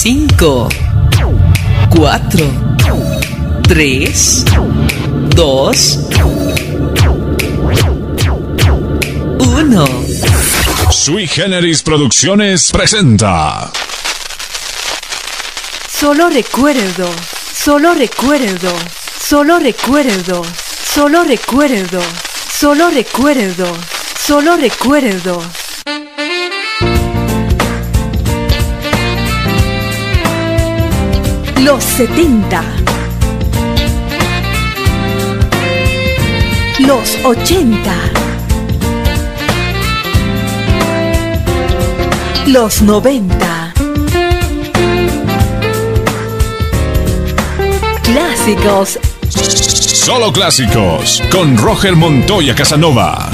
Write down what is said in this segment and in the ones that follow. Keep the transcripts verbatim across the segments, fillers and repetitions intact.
cinco, cuatro, tres, dos, uno. Sui Generis Producciones presenta Solo recuerdo, solo recuerdo, solo recuerdo, solo recuerdo, solo recuerdo, solo recuerdo. Los setenta, los ochenta, los noventa, clásicos. Solo Clásicos con Roger Montoya Casanova.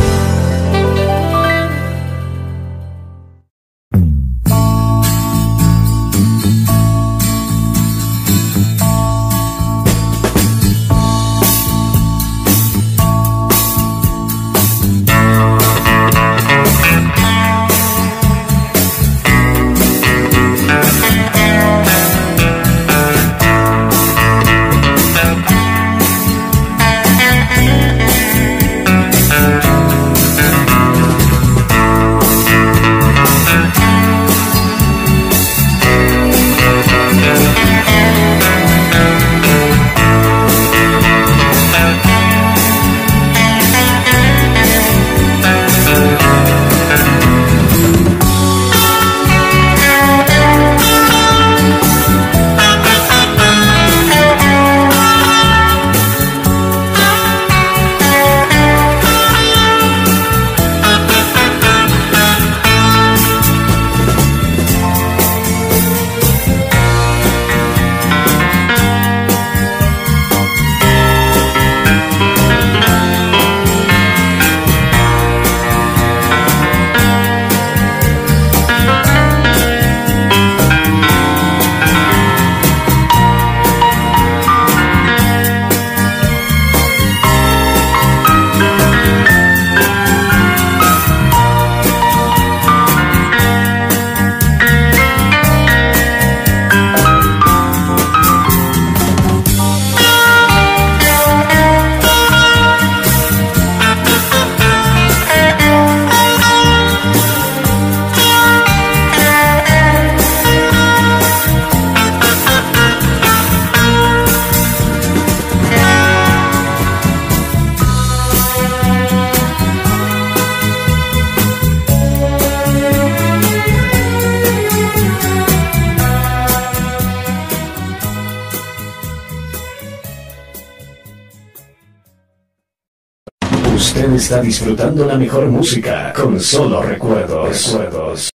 Usted está disfrutando la mejor música con Solo Recuerdos. Recuerdos.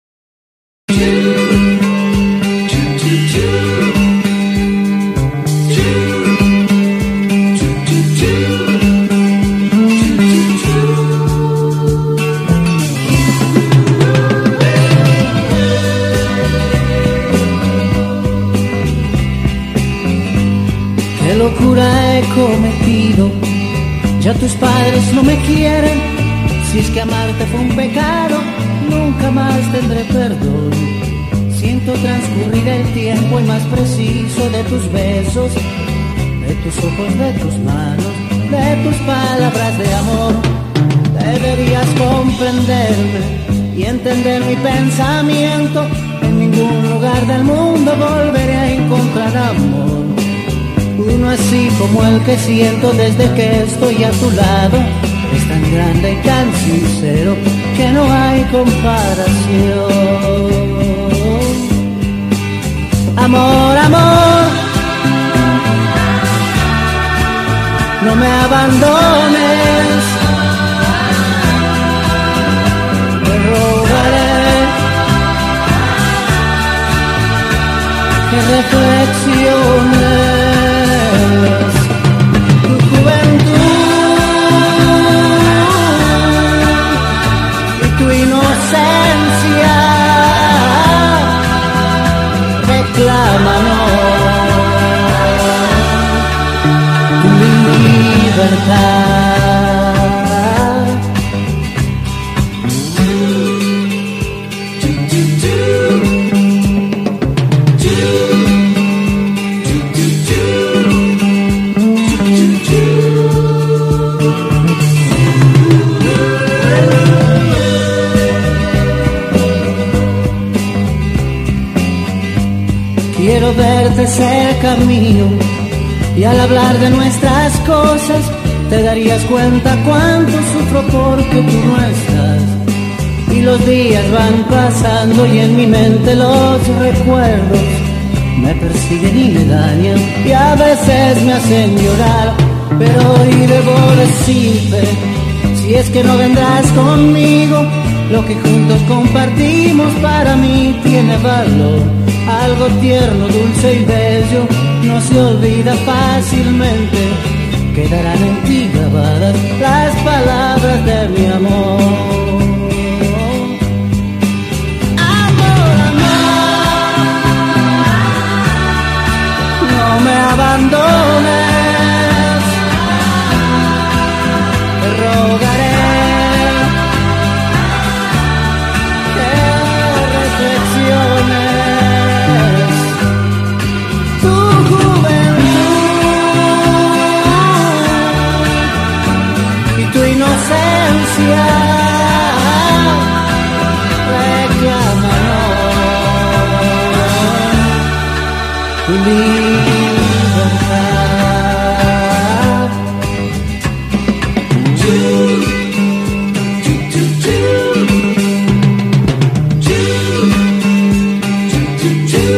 Qué locura he cometido. Ya tus padres no me quieren. Si es que amarte fue un pecado, nunca más tendré perdón. Siento transcurrir el tiempo y más preciso de tus besos, de tus ojos, de tus manos, de tus palabras de amor. Deberías comprenderme y entender mi pensamiento. En ningún lugar del mundo volveré a encontrar amor. Uno así como el que siento desde que estoy a tu lado es tan grande y tan sincero que no hay comparación. Amor, amor, no me abandones. Te rogaré que reflexiones. Tu juventud y tu inocencia reclaman tu libertad. de cerca mío, y al hablar de nuestras cosas te darías cuenta cuánto sufro porque tú no estás. Y los días van pasando y en mi mente los recuerdos me persiguen y me dañan, y a veces me hacen llorar. Pero hoy debo decirte, si es que no vendrás conmigo, lo que juntos compartimos para mí tiene valor. Algo tierno, dulce y bello no se olvida fácilmente. Quedarán en ti grabadas las palabras de mi amor. Amor, amor, no me abandones, te rogaré que reflexiones. Inocencia reclámanos tu libertad. Tú, tú, tú, tú. Tú, tú, tú, tú.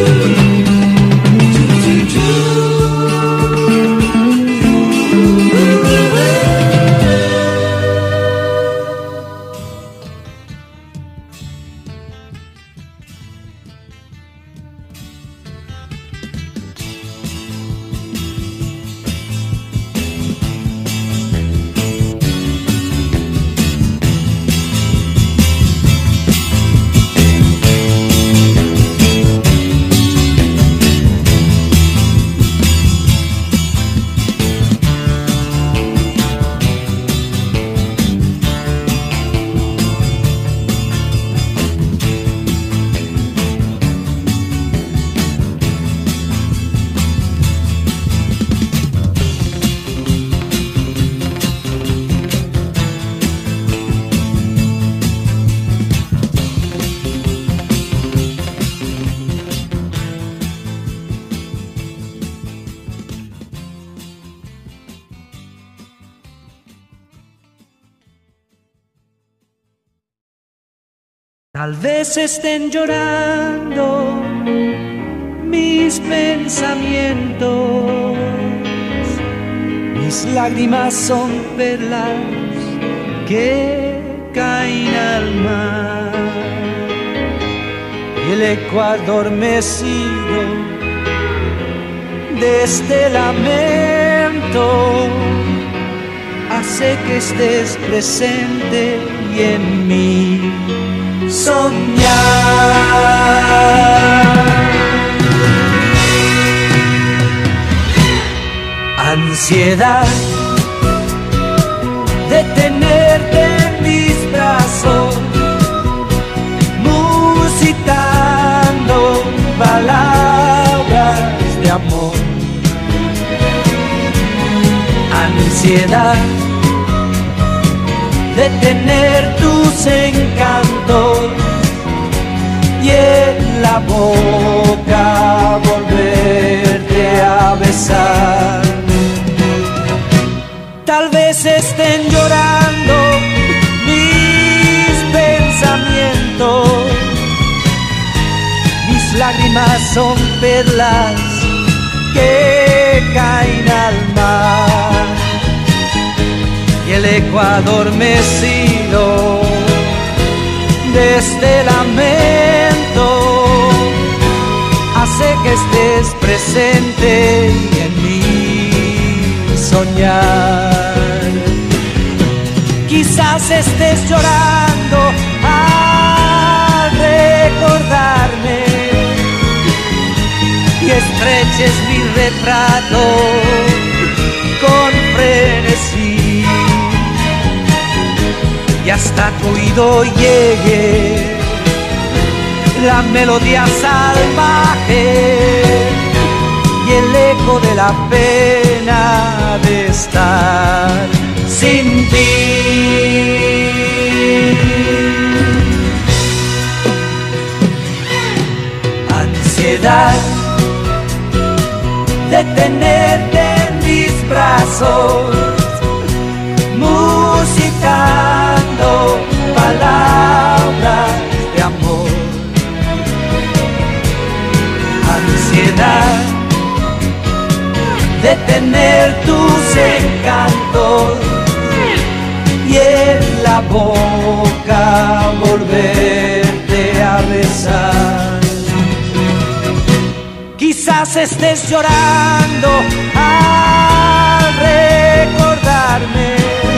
Tal vez estén llorando mis pensamientos, mis lágrimas son perlas que caen al mar, y el eco adormecido de este lamento hace que estés presente y en mí soñar. Ansiedad de tenerte en mis brazos, musitando palabras de amor. Ansiedad de tener tus encantos y en la boca volverte a besar. Tal vez estén llorando mis pensamientos, mis lágrimas son perlas que caen al mar, y el eco adormecido de este lamento hace que estés presente y en mí soñar. Quizás estés llorando al recordarme y estreches mi retrato con frenesí, y hasta tu oído llegue la melodía salvaje y el eco de la pena de estar sin ti. Ansiedad brazos, musicando palabras de amor. Ansiedad de tener tus encantos y en la boca volverte a besar. Quizás estés llorando al recordarme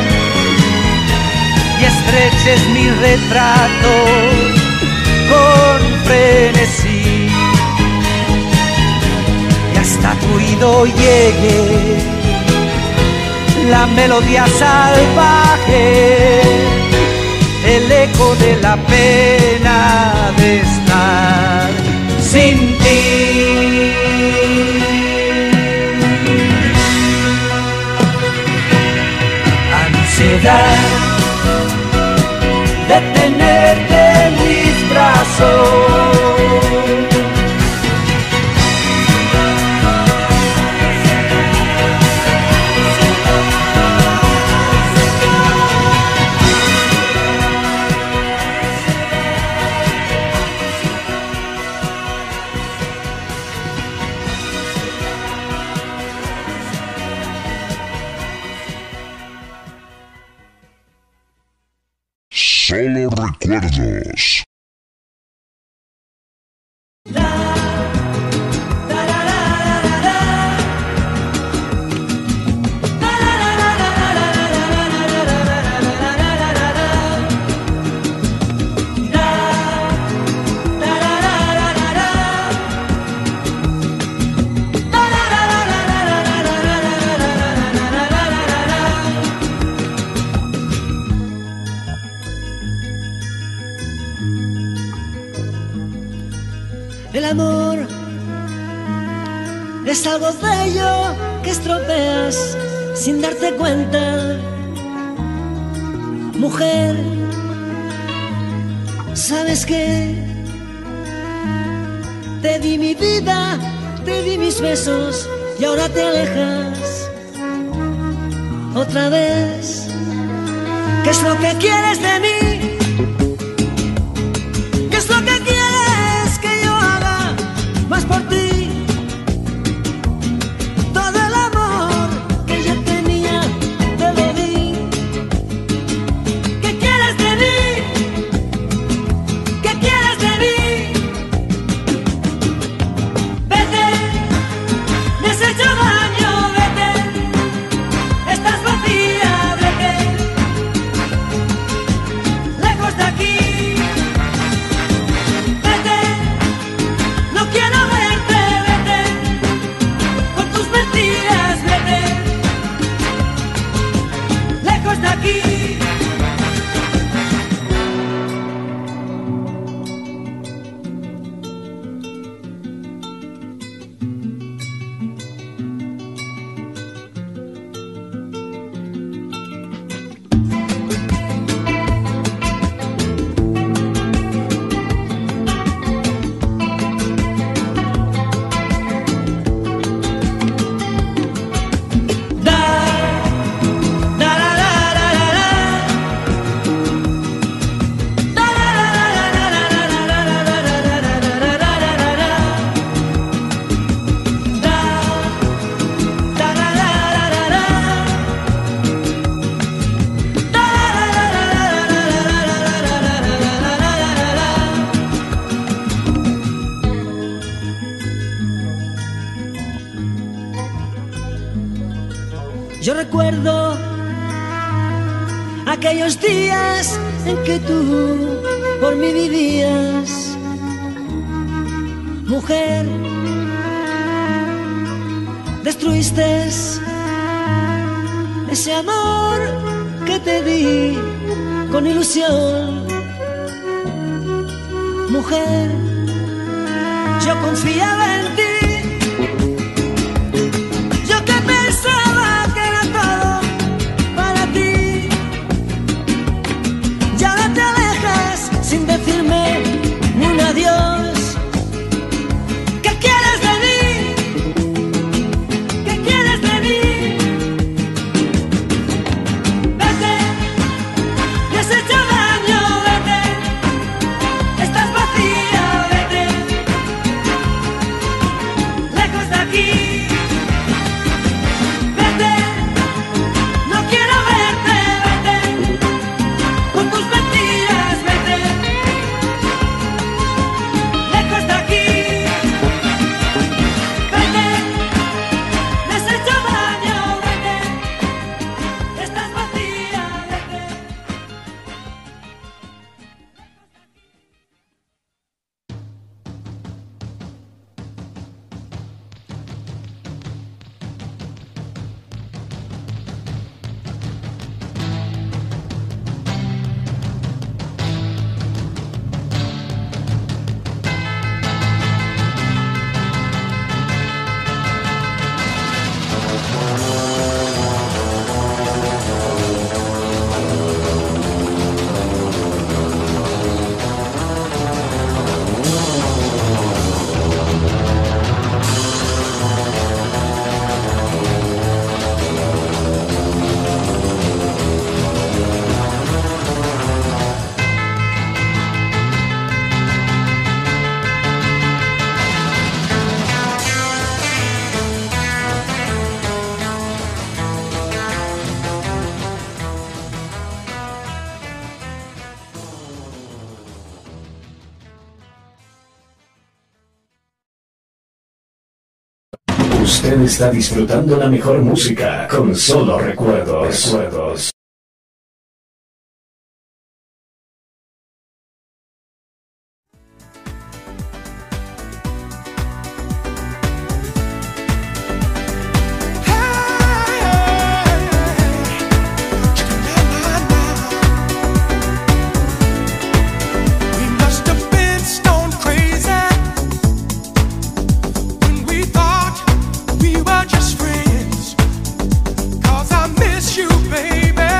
y estreches mi retrato con frenesí y hasta tu oído llegue la melodía salvaje, el eco de la pena de estar sin ti. Ansiedad de tenerte en mis brazos, Solo recuerdos. El amor es algo bello que estropeas sin darte cuenta. Mujer, ¿sabes qué? Te di mi vida, te di mis besos y ahora te alejas otra vez. ¿Qué es lo que quieres de mí? ¿Qué es lo que quieres que yo haga más por ti? Todo el amor que yo tenía te lo di. ¿Qué quieres de mí? ¿Qué quieres de mí? Vete, me has hecho daño, vete, estás vacía, vete, lejos de aquí. Vete, no quiero verte, vete, con tus mentiras, vete, lejos de aquí. Yo recuerdo aquellos días en que tú por mí vivías. Mujer, destruiste ese amor que te di con ilusión. Mujer, yo confiaba en ti. Yo que pensaba que era todo para ti. Y ahora te alejas sin decirme ni un adiós. ¿Qué quieres de mí? ¿Qué quieres de mí? Usted está disfrutando la mejor música con Solo Recuerdos. Recuerdos. We were just friends, 'cause I miss you, baby.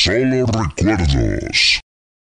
Solo recuerdos.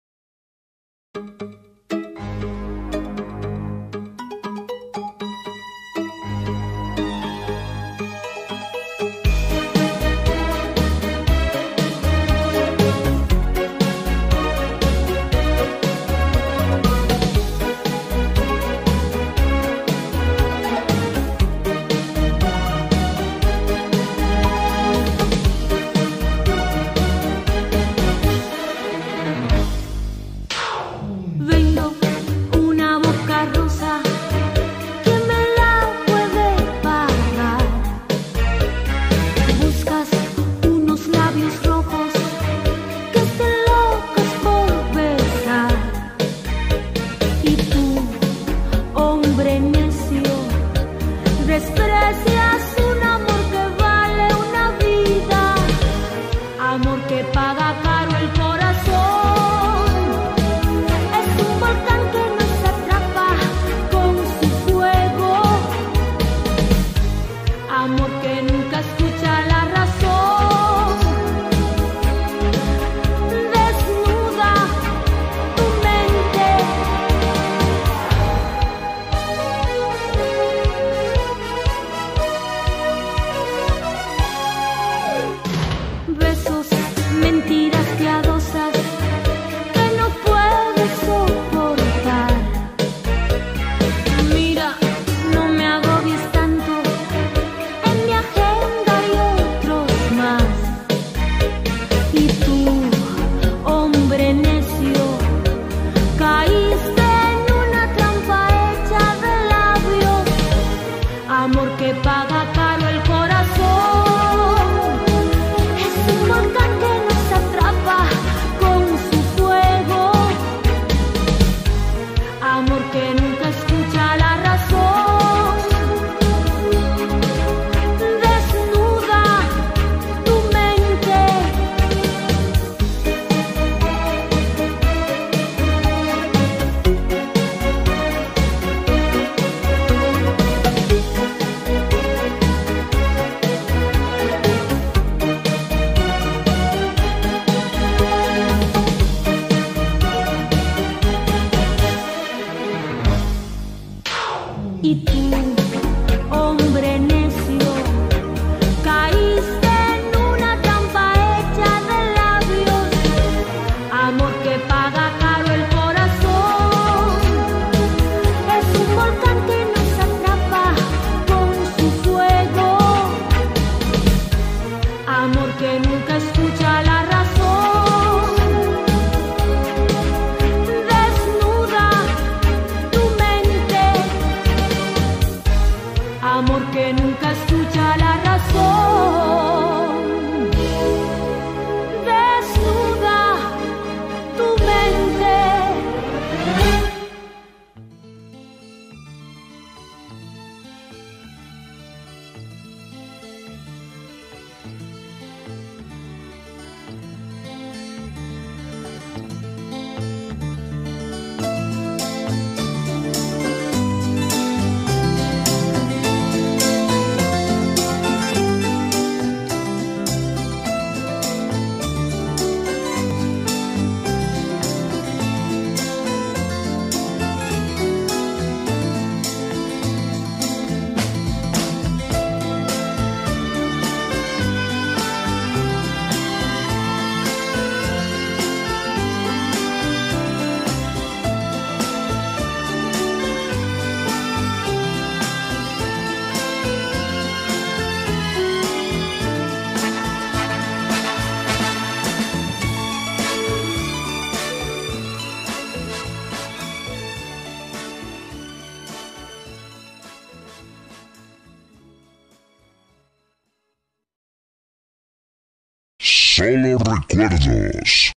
Solo recuerdos.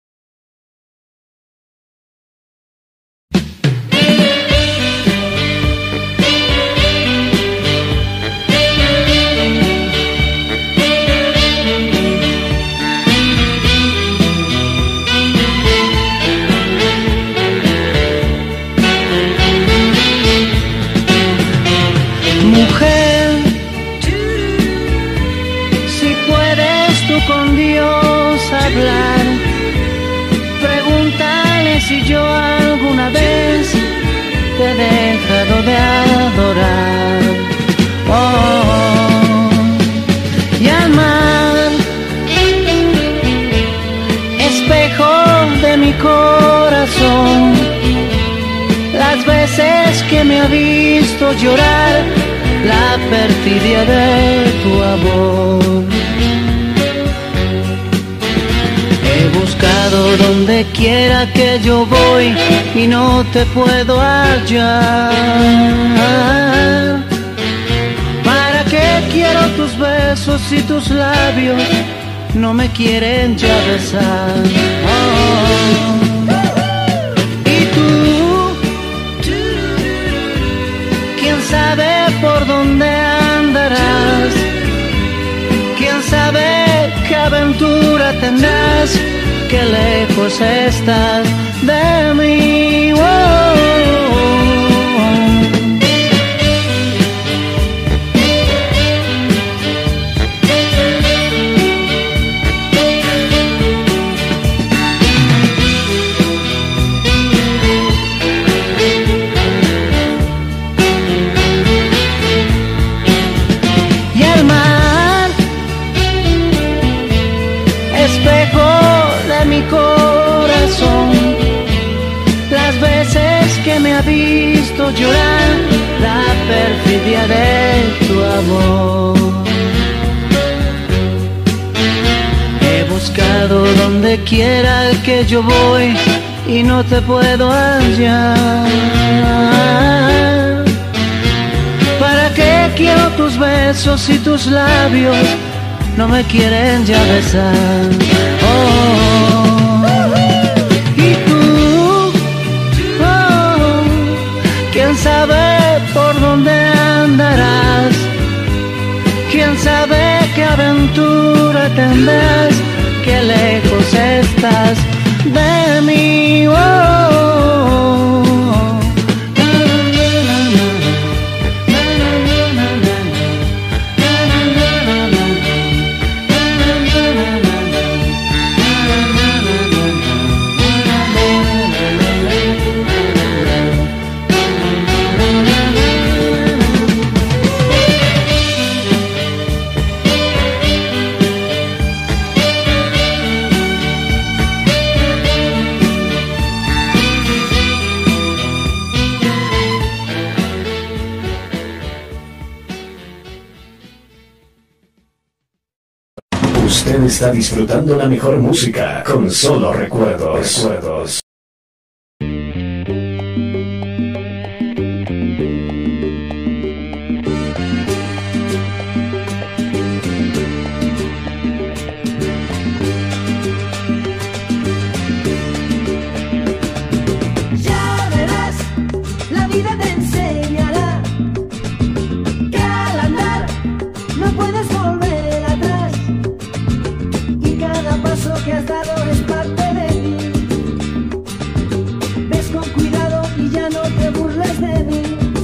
Mujer, si puedes tú con Dios hablar, dejado de adorar. Oh, y al mar, espejo de mi corazón, las veces que me ha visto llorar, la perfidia de tu amor. He buscado donde quiera que yo voy y no te puedo hallar. ¿Para qué quiero tus besos si tus labios no me quieren ya besar? Oh. Y tú, quién sabe por dónde andarás, quién sabe qué aventura tendrás, qué lejos estás de mí. Oh. Me ha visto llorar, la perfidia de tu amor. He buscado donde quiera que yo voy y no te puedo hallar. ¿Para qué quiero tus besos y tus labios no me quieren ya besar? Oh. ¿Quién sabe por dónde andarás? ¿Quién sabe qué aventura tendrás? Qué lejos estás de mí. Oh, oh, oh. Usted está disfrutando la mejor música con Solo Recuerdos. Recuerdos. Que has dado es parte de mí. Ves con cuidado y ya no te burles de mí.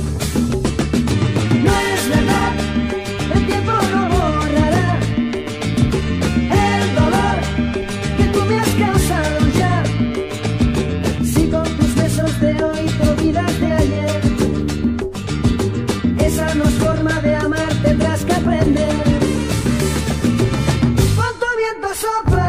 No es verdad, el tiempo no borrará el dolor que tú me has causado ya. Si con tus besos de hoy te olvidas de ayer, esa no es forma de amar, tendrás que aprender. Cuánto viento sopla,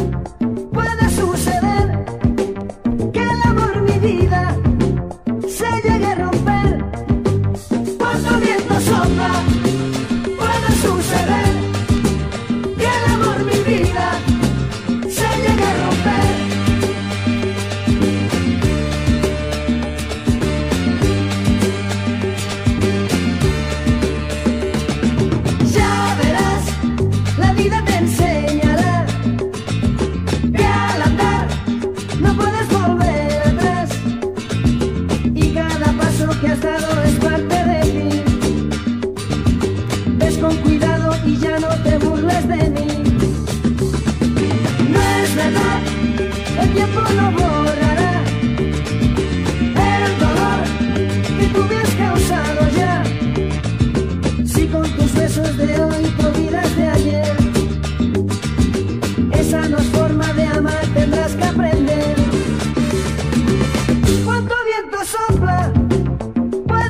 puede suceder que el amor, mi vida, se llegue a romper. Ya verás, la vida te enseñará que al andar no puedes volver atrás y cada paso que has dado es parte de mí. Con cuidado y ya no te burles de mí. No es verdad, el tiempo no borrará el dolor que tú me has causado ya. Si con tus besos de hoy te olvidas de ayer, esa no es forma de amar, tendrás que aprender. Cuánto viento sopla, puede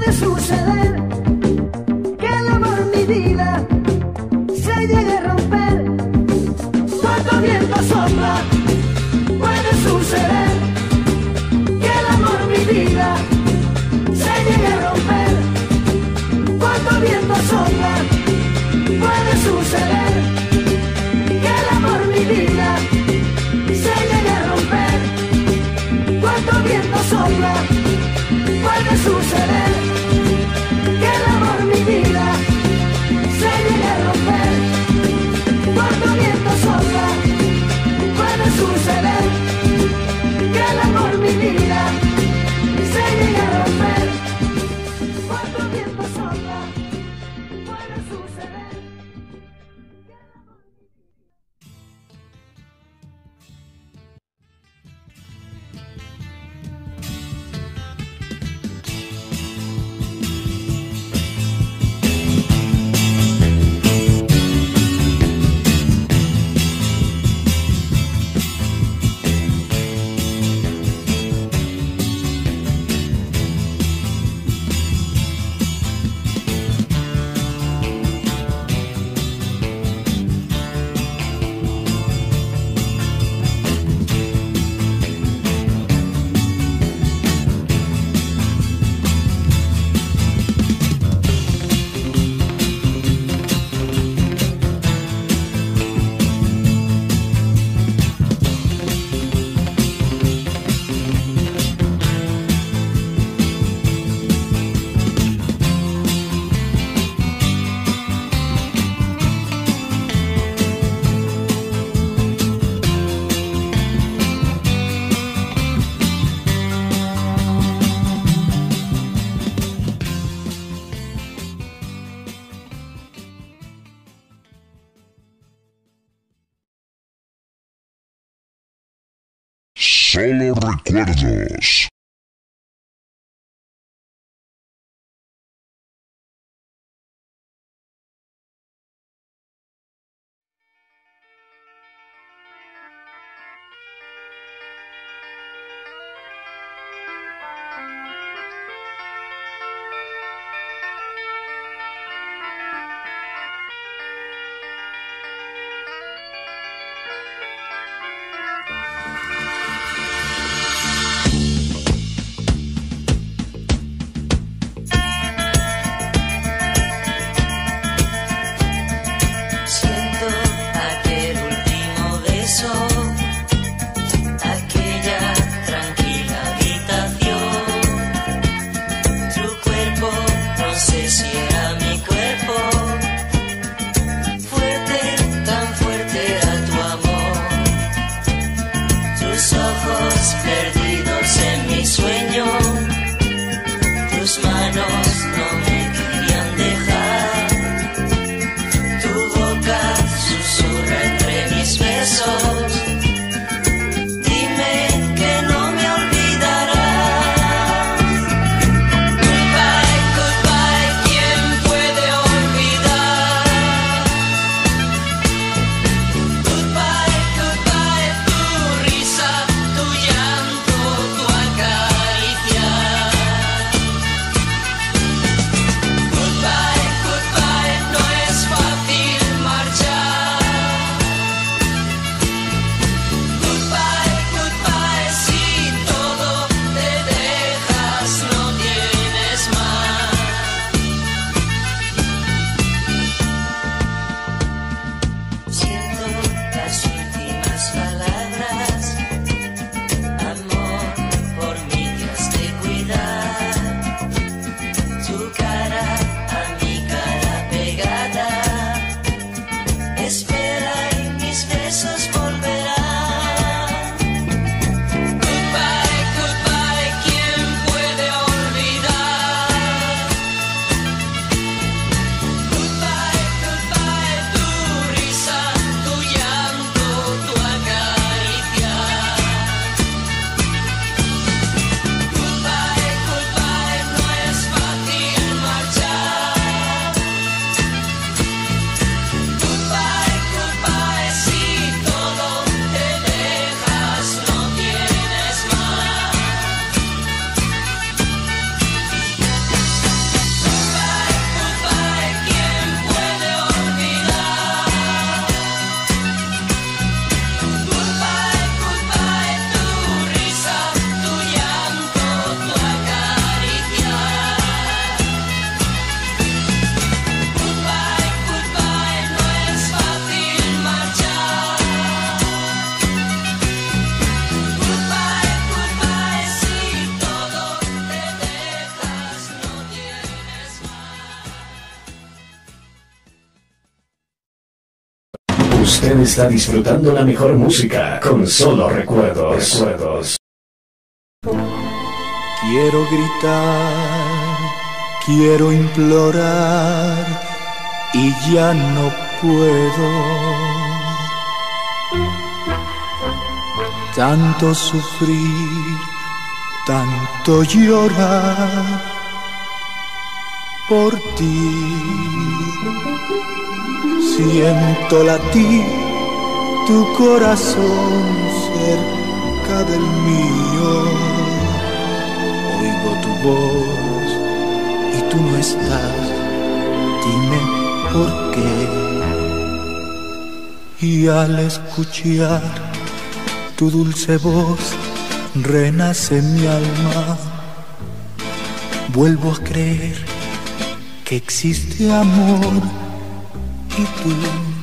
Solo recuerdos. Usted está disfrutando la mejor música con Solo Recuerdos. Recuerdos. Quiero gritar, quiero implorar y ya no puedo. Tanto sufrir, tanto llorar por ti. Siento latir tu corazón cerca del mío. Oigo tu voz y tú no estás. Dime por qué. Y al escuchar tu dulce voz renace mi alma. Vuelvo a creer que existe amor. Y tú,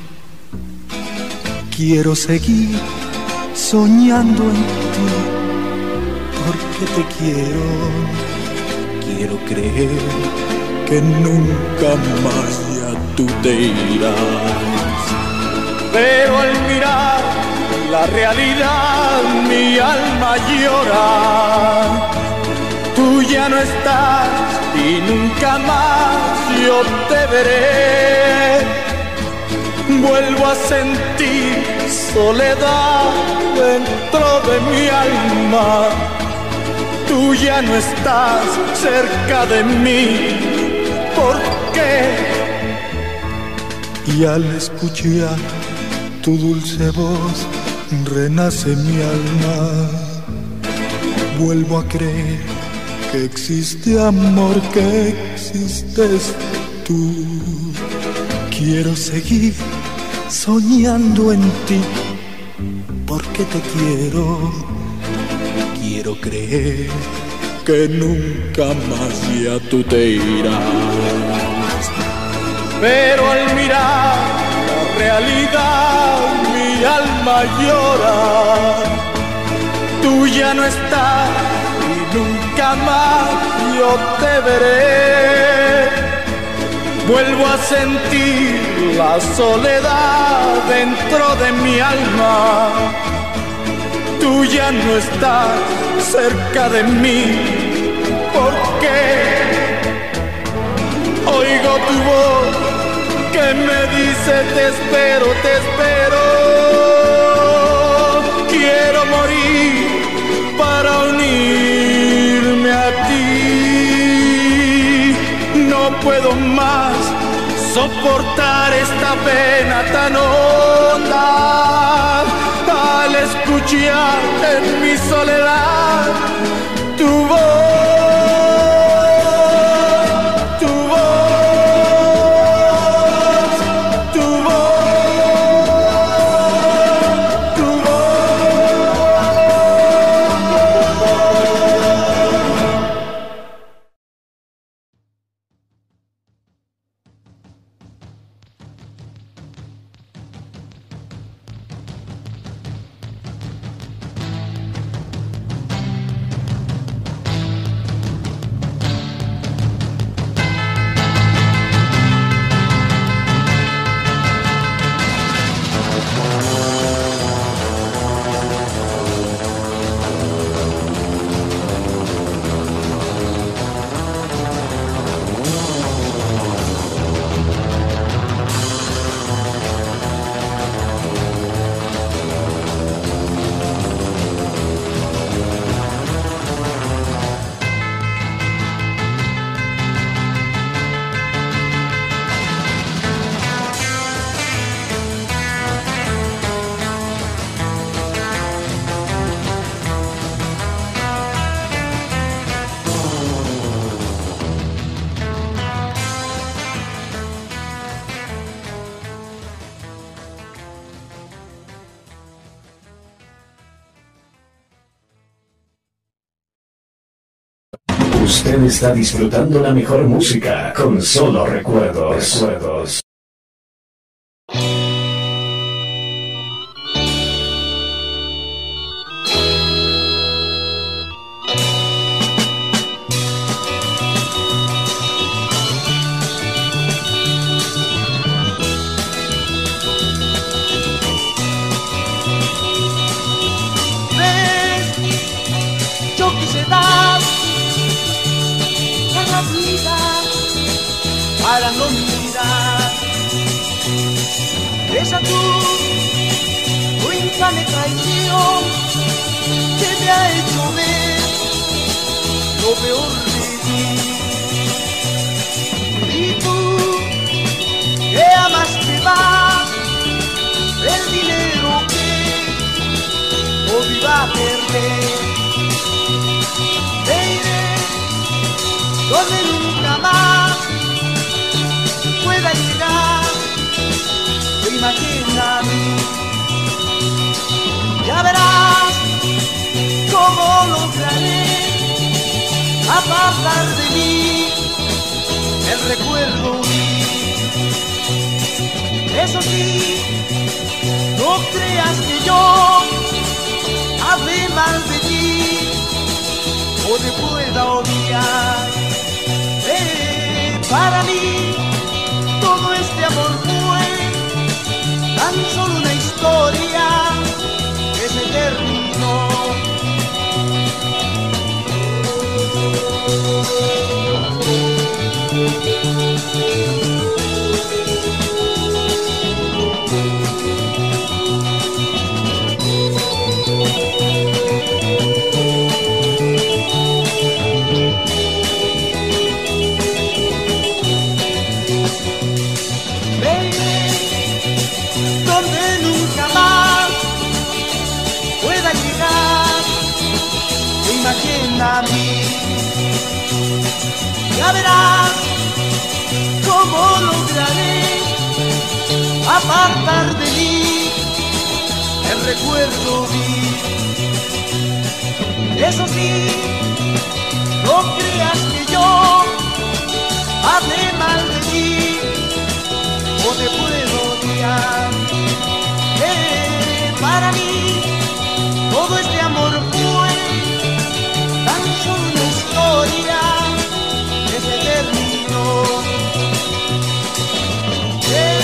quiero seguir soñando en ti, porque te quiero, quiero creer que nunca más ya tú te irás. Pero al mirar la realidad mi alma llora, tú ya no estás y nunca más yo te veré. Vuelvo a sentir soledad dentro de mi alma, tú ya no estás cerca de mí. ¿Por qué? Y al escuchar tu dulce voz, renace mi alma. Vuelvo a creer que existe amor, que existes tú. Quiero seguir soñando en ti, porque te quiero. Quiero creer que nunca más ya tú te irás. Pero al mirar la realidad, mi alma llora. Tú ya no estás y nunca más yo te veré. Vuelvo a sentir la soledad dentro de mi alma. Tú ya no estás cerca de mí. ¿Por qué? Oigo tu voz que me dice te espero, te espero. Quiero morir para unirme a ti. No puedo más soportar esta pena tan honda. Al escuchar en mi soledad tu voz, tu voz, tu voz, tu Usted está disfrutando la mejor música con Solo Recuerdos. Recuerdos. Para no mirar esa cruz, tu infame traición que me ha hecho ver lo peor de ti. Y tú que amaste más el dinero que hoy va a perder, te iré donde nunca más pueda llegar tu imagen a mí. Ya verás cómo lograré apartar de mí el recuerdo mío. Eso sí, no creas que yo hable mal de ti o te pueda odiar. Eh, para mí todo este amor fue tan solo una historia que se terminó. ajena a mí. Ya verás cómo lograré apartar de mí el recuerdo vil. Eso sí, no creas que yo hable mal de ti o te puedo odiar. Eh, para mí todo este amor fue tan solo una historia que se terminó. Eh,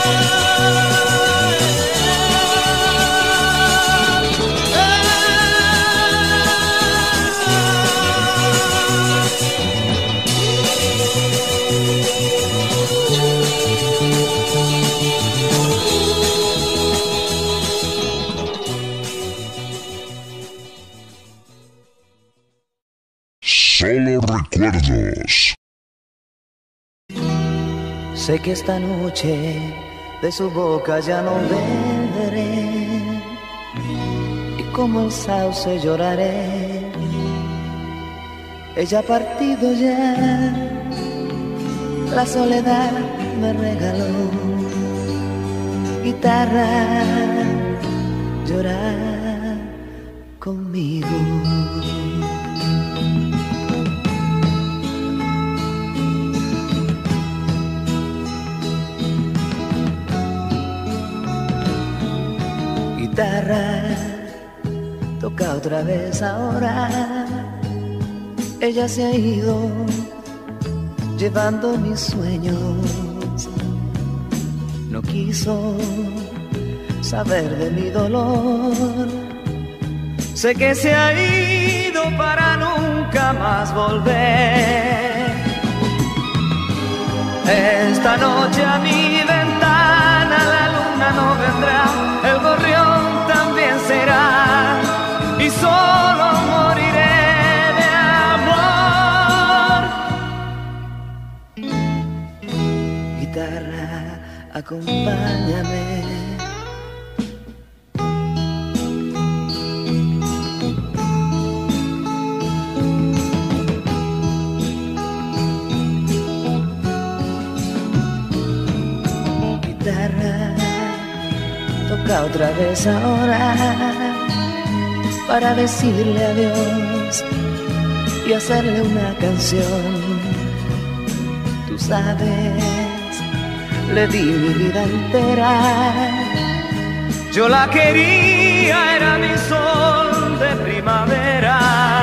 Solo recuerdos. Sé que esta noche de su boca ya no beberé, y como el sauce lloraré. Ella ha partido ya, la soledad me regaló guitarra, llorar conmigo. Guitarra, toca otra vez ahora. Ella se ha ido llevando mis sueños. No quiso saber de mi dolor. Sé que se ha ido para nunca más volver. Esta noche a mi ventana la luna no vendrá, el gorrión también será, y solo moriré de amor. Guitarra, acompáñame. Guitarra, toca otra vez ahora para decirle adiós y hacerle una canción. Tú sabes, le di mi vida entera. Yo la quería, era mi sol de primavera.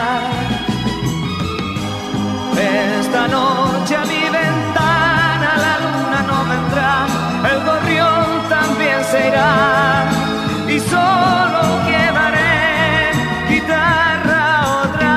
Esta noche a mi ventana la luna no vendrá, el gorrión también se irá, y solo quedaré guitarra otra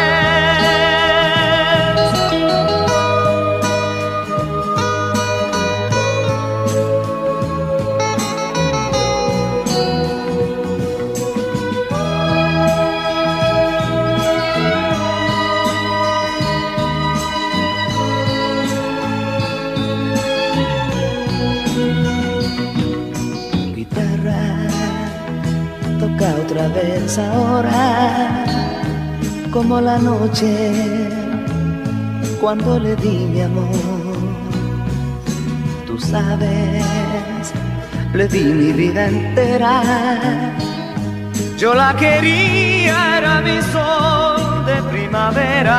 otra vez ahora, como la noche cuando le di mi amor. Tú sabes, le di mi vida entera. Yo la quería, era mi sol de primavera.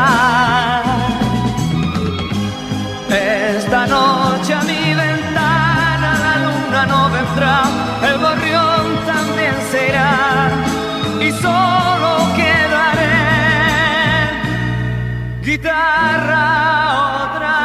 Esta noche a mi ventana la luna no vendrá, el gorrión también será, y solo quedaré guitarra otra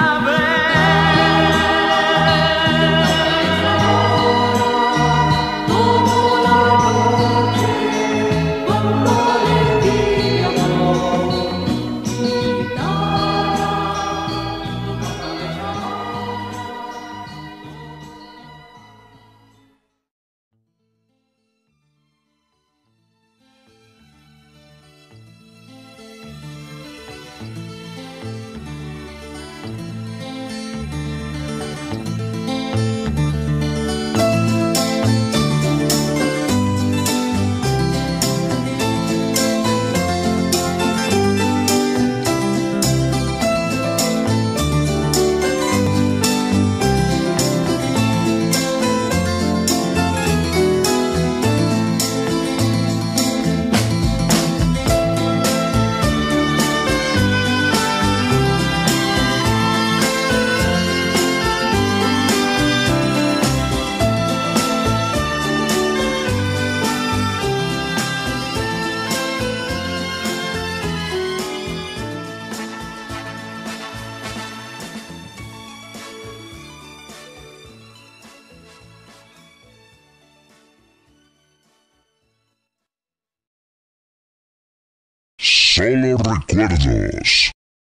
Solo recuerdos.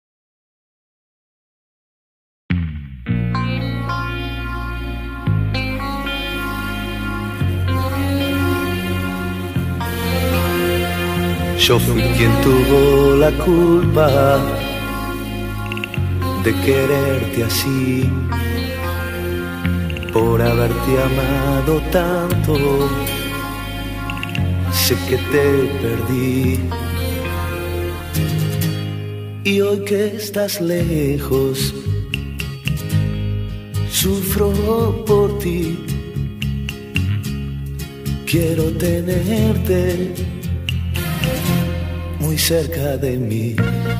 Yo fui quien tuvo la culpa de quererte así, por haberte amado tanto. Sé que te perdí, y hoy que estás lejos, sufro por ti. Quiero tenerte muy cerca de mí.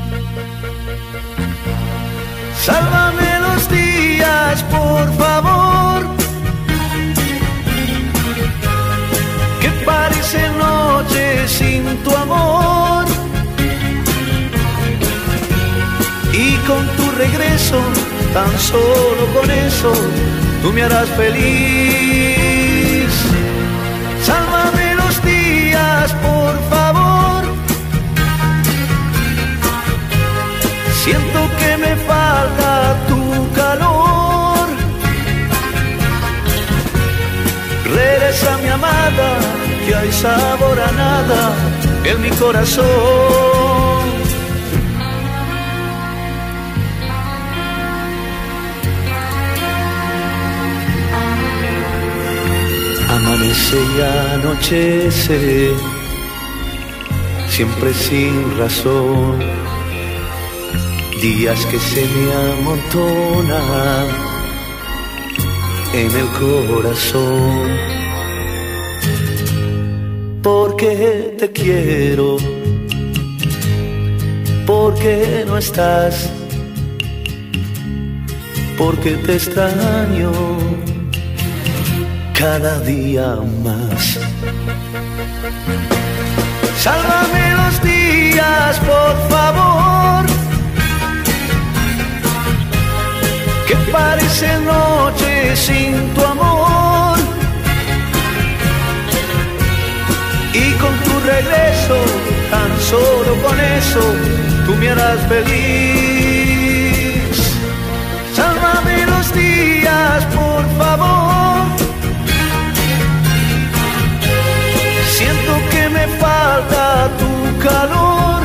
Sálvame los días, por favor, que parecen noches sin tu amor. Y con tu regreso, tan solo con eso, tú me harás feliz. Sálvame los días, por favor. Siento que me falta tu calor. Regresa mi amada, que hay sabor a nada en mi corazón. Amanece y anochece, siempre sin razón. Días que se me amontonan en el corazón. Porque te quiero, porque no estás, porque te extraño cada día más. Sálvame los días, por favor, que parecen noches sin tu amor. Y con tu regreso, tan solo con eso, tú me harás feliz. Sálvame los días, por favor. Siento que me falta tu calor.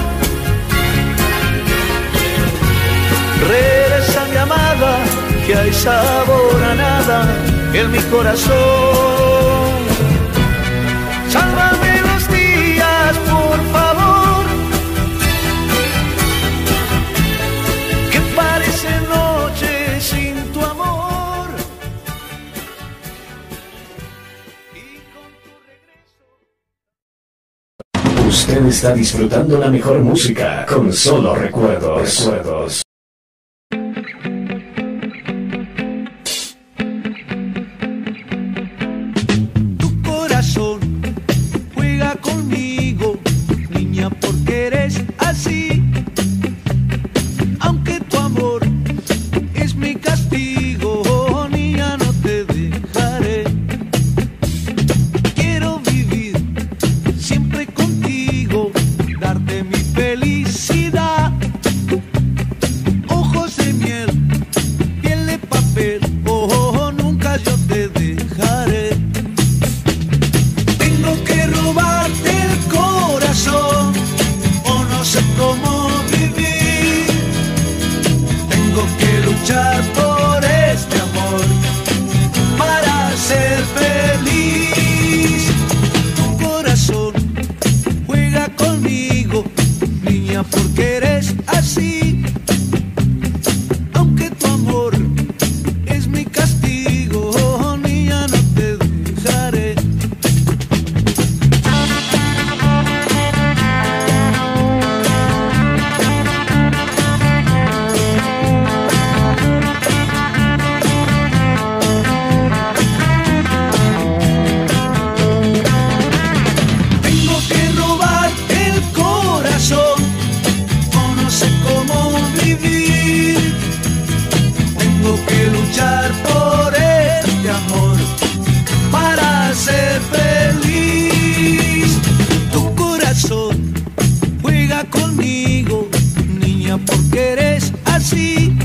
Regresa mi amada, que hay sabor a nada en mi corazón. Sálvame los días, por favor, que parecen noches sin tu amor. Y con tu regreso. Usted está disfrutando la mejor música con Solo Recuerdos. Recuerdos. Conmigo, niña, porque eres así. Aunque tu amor es mi castigo, niña, no te dejaré. Quiero vivir siempre contigo, darte mi felicidad. Ojos de miel, piel de papel, oh, nunca yo te dejaré. Tengo que robarte el corazón, o no sé cómo vivir. Tengo que luchar por este amor para ser feliz. Tu corazón juega conmigo, niña, porque eres así. Aunque tu amor es mi castigo, niña, no te dejaré. Tengo que robarte el corazón, o no sé cómo vivir. Tengo que luchar por este amor para ser feliz. Tu corazón juega juega conmigo, niña, porque eres así.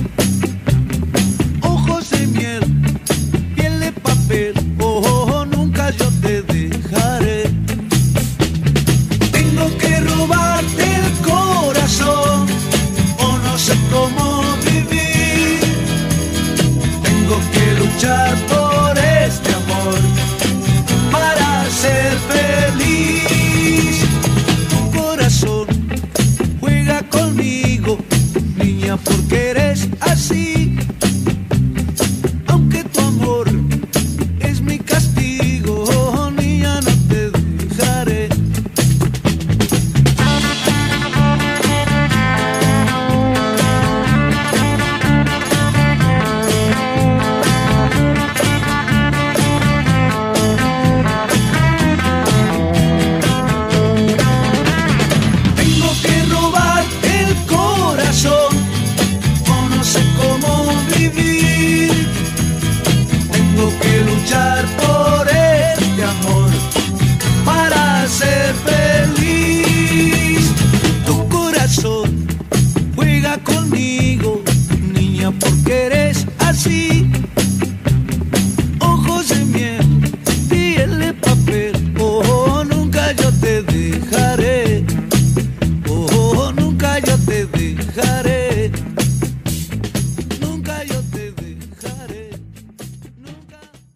Ojos de miel, piel de papel, oh, oh, oh, nunca yo te dejaré. Tengo que robarte el corazón, o no sé cómo vivir. Tengo que luchar por este amor para ser feliz. Tu corazón juega conmigo, niña, porque eres así. Aunque tu amor es mi castigo, oh, niña, no te dejaré. Tengo que robarte el corazón, o no sé cómo vivir. Tengo que luchar por este amor para ser feliz. Tu corazón juega conmigo, niña, porque eres así. Ojos de miel, piel de papel, oh, oh, nunca yo te dejaré. Oh, oh, nunca yo te dejaré. Nunca yo te dejaré. Nunca.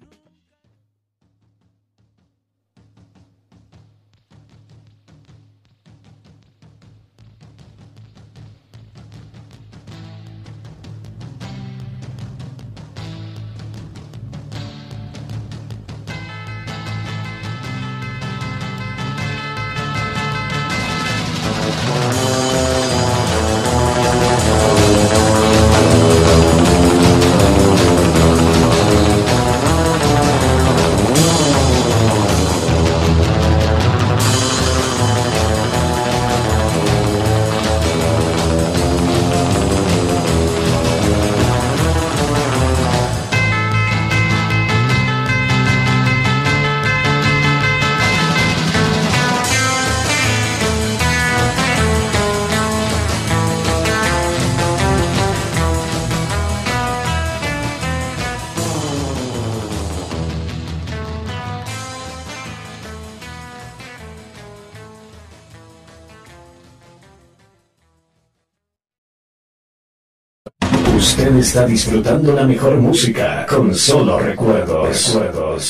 Usted está disfrutando la mejor música con Solo Recuerdos. Recuerdos.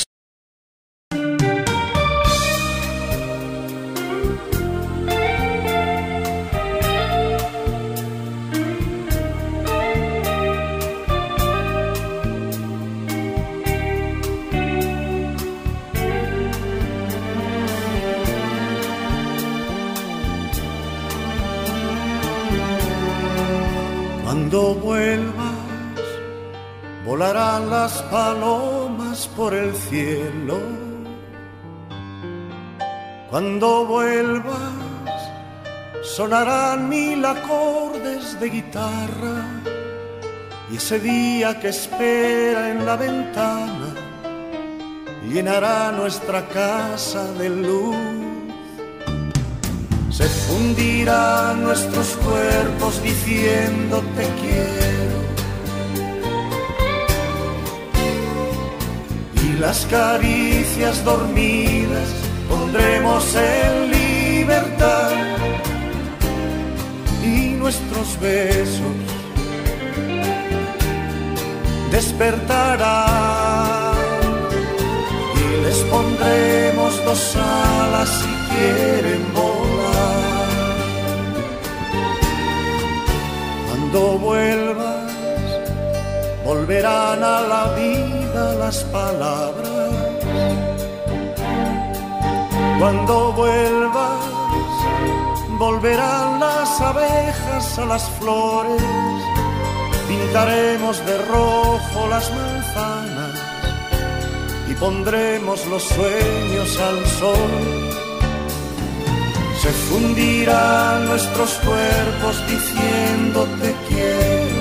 Cuando vuelvas, volarán las palomas por el cielo. Cuando vuelvas, sonarán mil acordes de guitarra. Y ese día que espera en la ventana llenará nuestra casa de luz. Se fundirán nuestros cuerpos diciendo te quiero. Y las caricias dormidas pondremos en libertad. Y nuestros besos despertarán. Y les pondremos dos alas si quieren volar. Cuando vuelvas, volverán a la vida las palabras. Cuando vuelvas, volverán las abejas a las flores. Pintaremos de rojo las manzanas y pondremos los sueños al sol. Se fundirán nuestros cuerpos diciendo te quiero.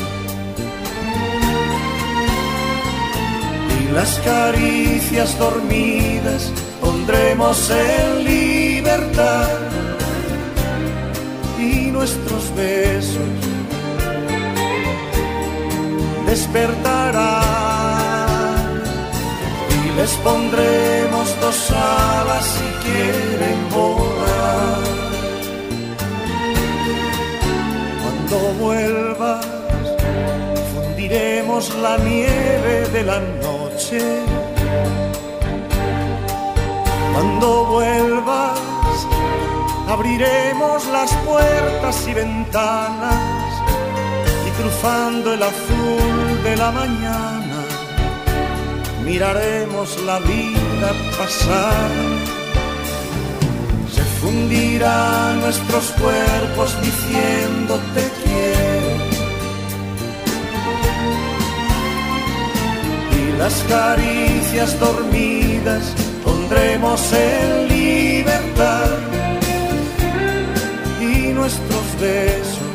Y las caricias dormidas pondremos en libertad. nuestros besos despertarán y les pondremos dos alas si quieren volar. Cuando vuelvas fundiremos la nieve de la noche. Cuando vuelvas abriremos las puertas y ventanas y cruzando el azul de la mañana miraremos la vida pasar. Se fundirán nuestros cuerpos diciendo te quiero y las caricias dormidas pondremos en libertad y nuestros besos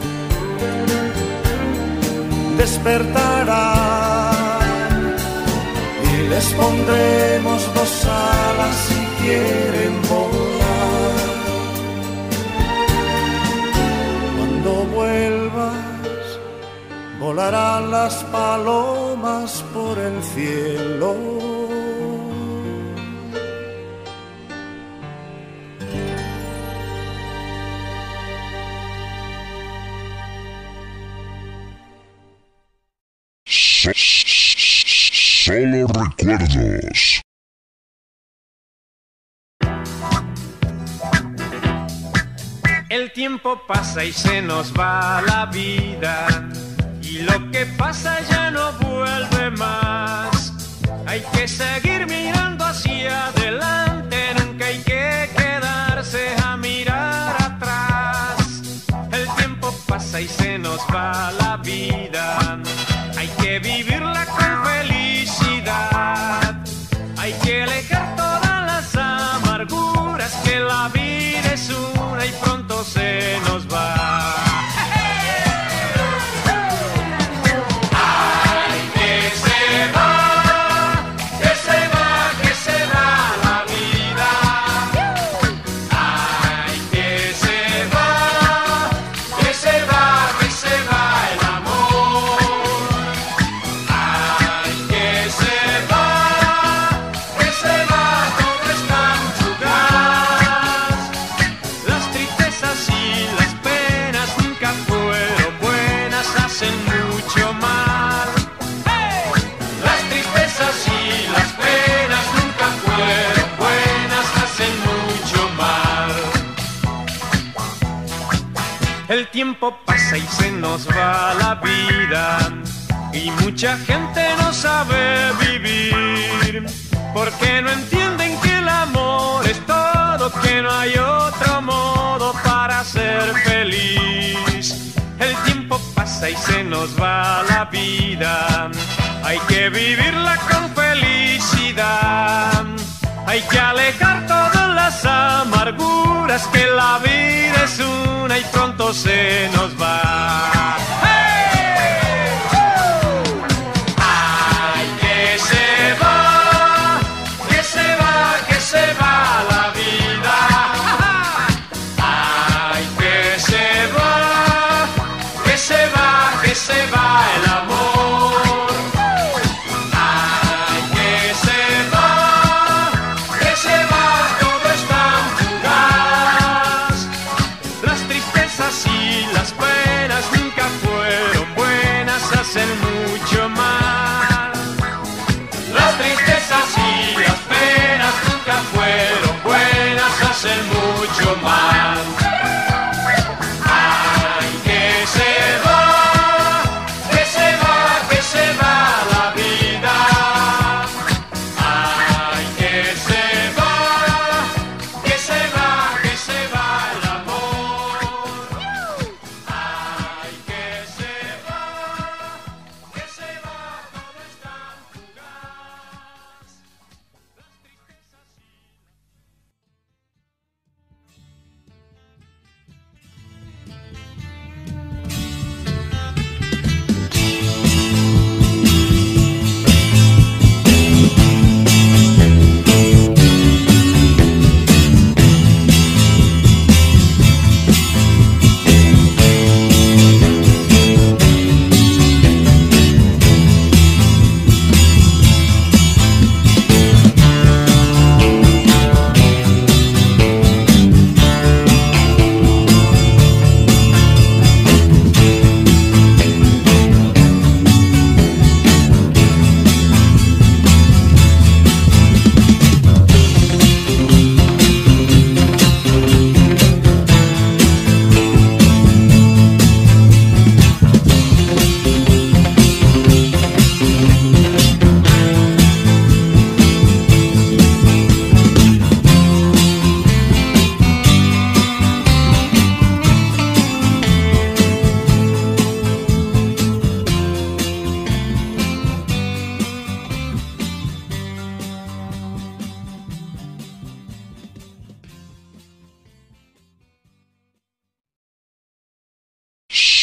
despertarán y les pondremos dos alas si quieren volar. Cuando vuelvas volarán las palomas por el cielo. Solo recuerdos. El tiempo pasa y se nos va la vida y lo que pasa ya no vuelve más. Hay que seguir mirando hacia adelante, nunca hay que quedarse a mirar atrás. El tiempo pasa y se nos va la vida, hay que vivirla con felicidad, hay que alejar todas las amarguras, que la vida es una y pronto se nos va. El tiempo pasa y se nos va la vida y mucha gente no sabe vivir porque no entienden que el amor es todo, que no hay otro modo para ser feliz. El tiempo pasa y se nos va la vida, hay que vivirla con felicidad, hay que alejar todas las amarguras, que la vida es una y pronto se nos va. ¡Hey! ¡Ay, que se va! ¡Que se va! ¡Que se va la vida! ¡Ay, que se va! ¡Que se va! ¡Que se va el amor! ¡Ay, que se va! ¡Que se va! Todo es tan fugaz. Las tristezas y las penas nunca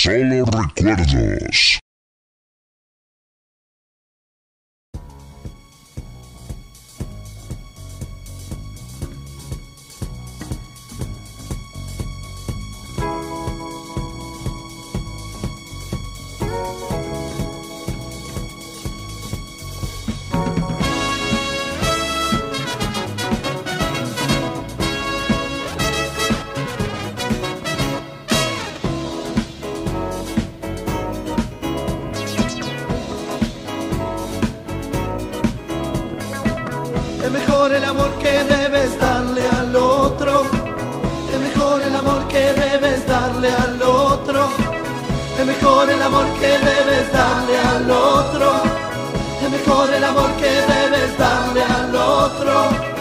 Solo recuerdos. Es mejor el amor que debes darle al otro. Es mejor el amor que debes darle al otro. Es mejor el amor que debes darle al otro. Es mejor el amor que debes darle al otro.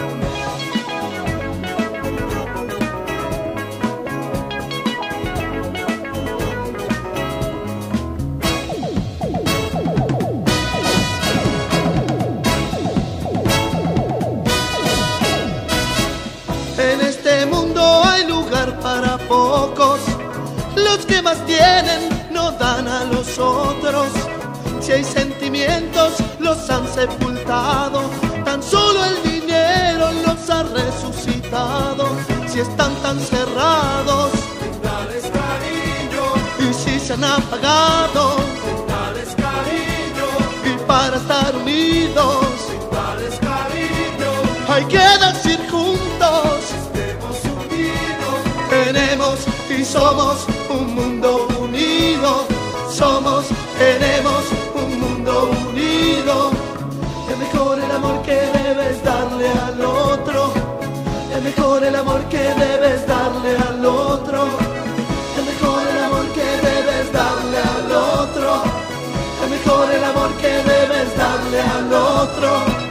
En este mundo hay lugar para pocos. Los que más tienen no dan a los otros. Si hay sentimientos los han sepultado. Tan solo el dinero los ha resucitado. Si están tan cerrados, dales cariño. Y si se han apagado, dales cariño. Y para estar unidos, dales cariño. Hay que decir juntos, estemos unidos. Tenemos y somos un mundo unido. Somos, tenemos un mundo unido. Es mejor el amor que debes darle al otro. Es mejor el amor que debes darle al otro. Es mejor el amor que debes darle al otro. Es mejor el amor que debes darle al otro.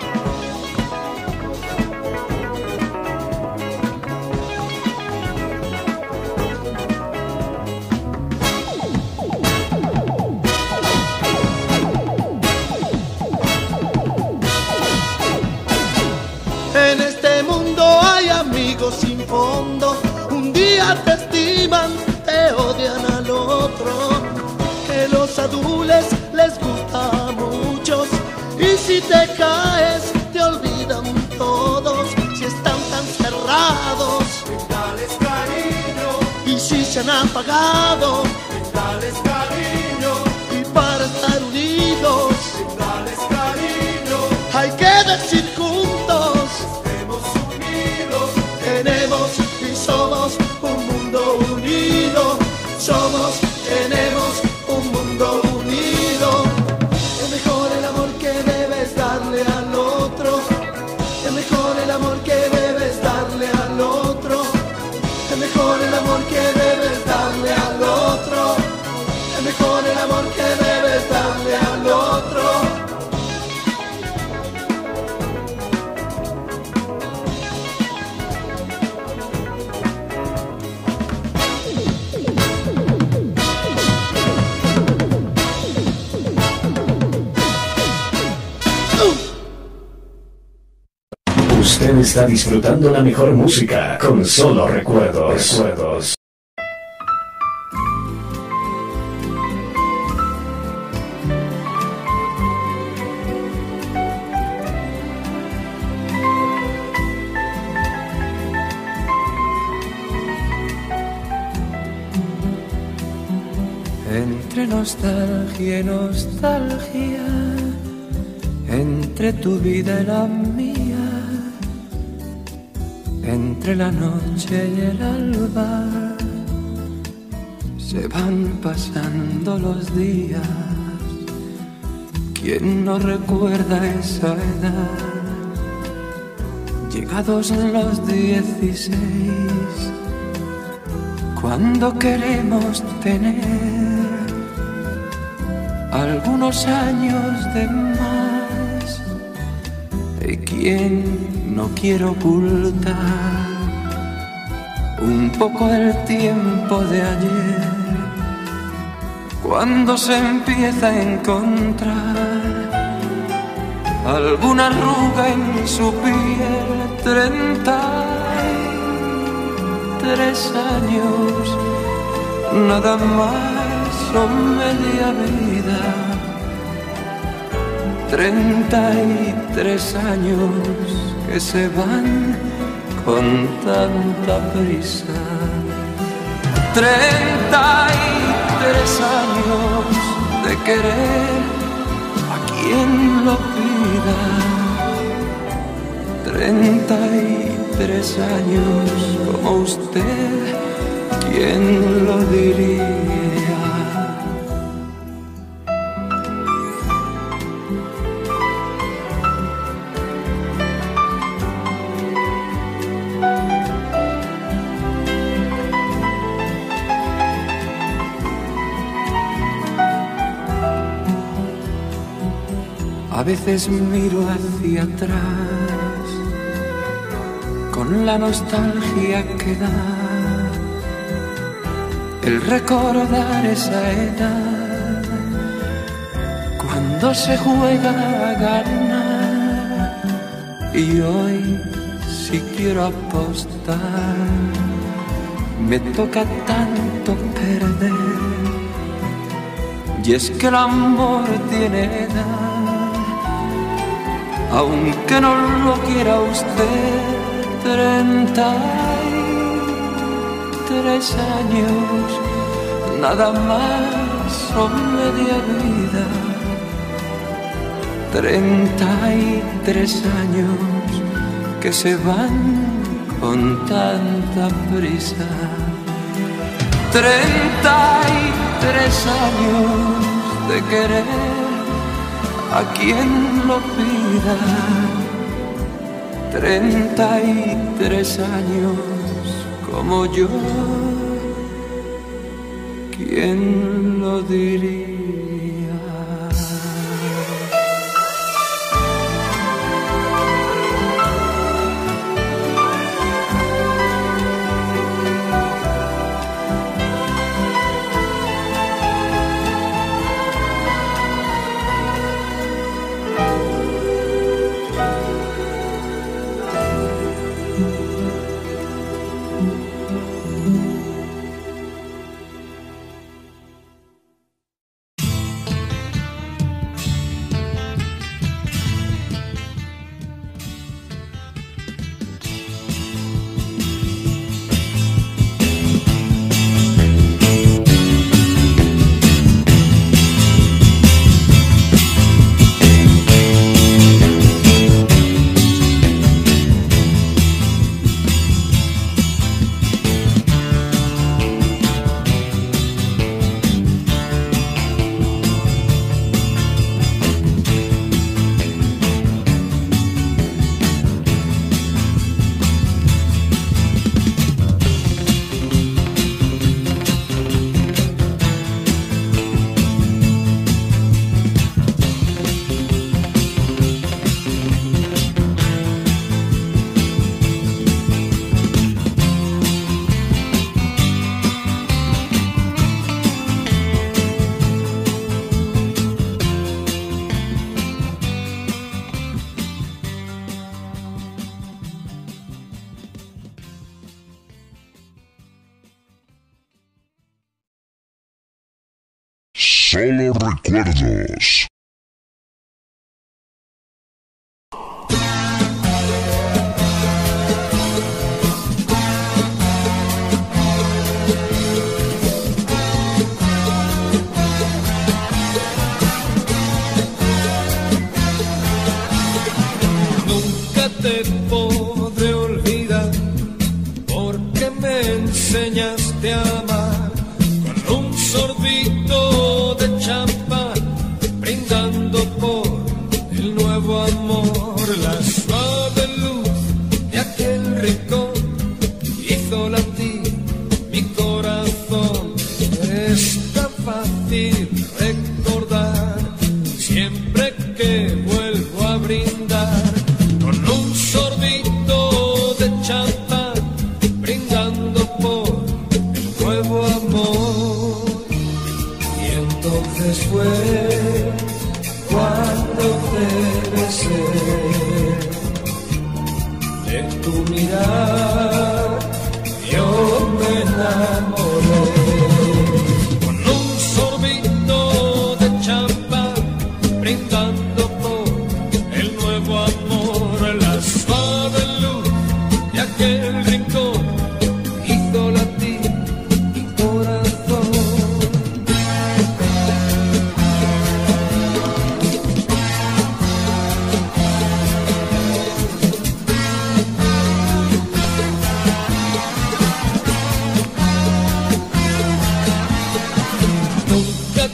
En este mundo hay amigos sin fondo. Un día te estiman, te odian al otro. Que los adules les gusta a muchos. Y si te caes, te olvidan todos. Si están tan cerrados, dales cariño. Y si se han apagado, dales cariño. Y para estar unidos, dales cariño. Hay que decir juntos, tenemos y somos un mundo unido. Somos, tenemos un mundo unido. Es mejor el amor que debes darle al otro. Es mejor el amor que debes darle al otro. Es mejor el amor que debes darle al otro. Es mejor el amor que debes darle al otro. Usted está disfrutando la mejor música con Solo Recuerdos. Recuerdos. Entre nostalgia y nostalgia, entre tu vida y la mía, entre la noche y el alba, se van pasando los días. ¿Quién no recuerda esa edad? Llegados los dieciséis, cuando queremos tener algunos años de más, y quien no quiere ocultar un poco del tiempo de ayer, cuando se empieza a encontrar alguna arruga en su piel. Treinta y tres años, nada más. son media vida. Treinta y tres años que se van con tanta prisa. Treinta y tres años de querer a quien lo pida. Treinta y tres años como usted, ¿quién lo diría? A veces miro hacia atrás con la nostalgia que da el recordar esa edad cuando se juega a ganar. Y hoy, si quiero apostar, me toca tanto perder. Y es que el amor tiene edad. Aunque no lo quiera usted, treinta y tres años, nada más son media vida. Treinta y tres años que se van con tanta prisa. Treinta y tres años de querer a quien lo pida. Treinta y tres años como yo, ¿quién lo diría? Solo recuerdos. Nunca te podré olvidar porque me enseñaste a amar con un sorbito de champán, brindando por el nuevo amor. La suave luz de aquel rincón hizo latir mi corazón. Es tan fácil recordar siempre que vuelvo a brindar con un sorbito de champán, brindando por el nuevo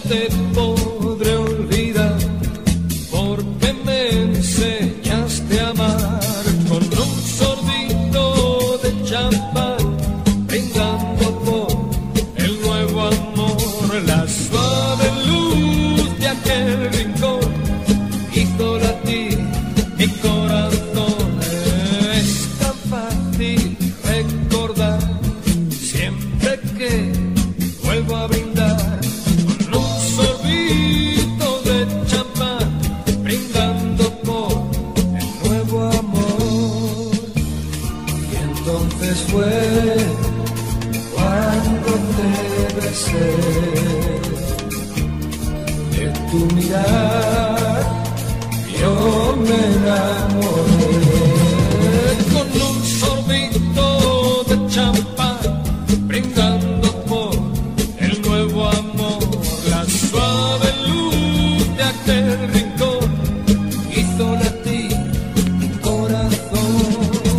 te podré olvidar, porque me enseñaste a amar con un sorbito de champán, brindando por el nuevo amor. La suave luz de aquel rincón hizo latir mi corazón. Es tan fácil recordar siempre que vuelvo a brindar con un sorbito de champán, brindando por el nuevo amor. Y entonces fue cuando te besé, de tu mirar yo me enamoré. Con un sorbito de champán, brindando por el nuevo amor. La suave luz de aquel rincón hizo latir mi corazón.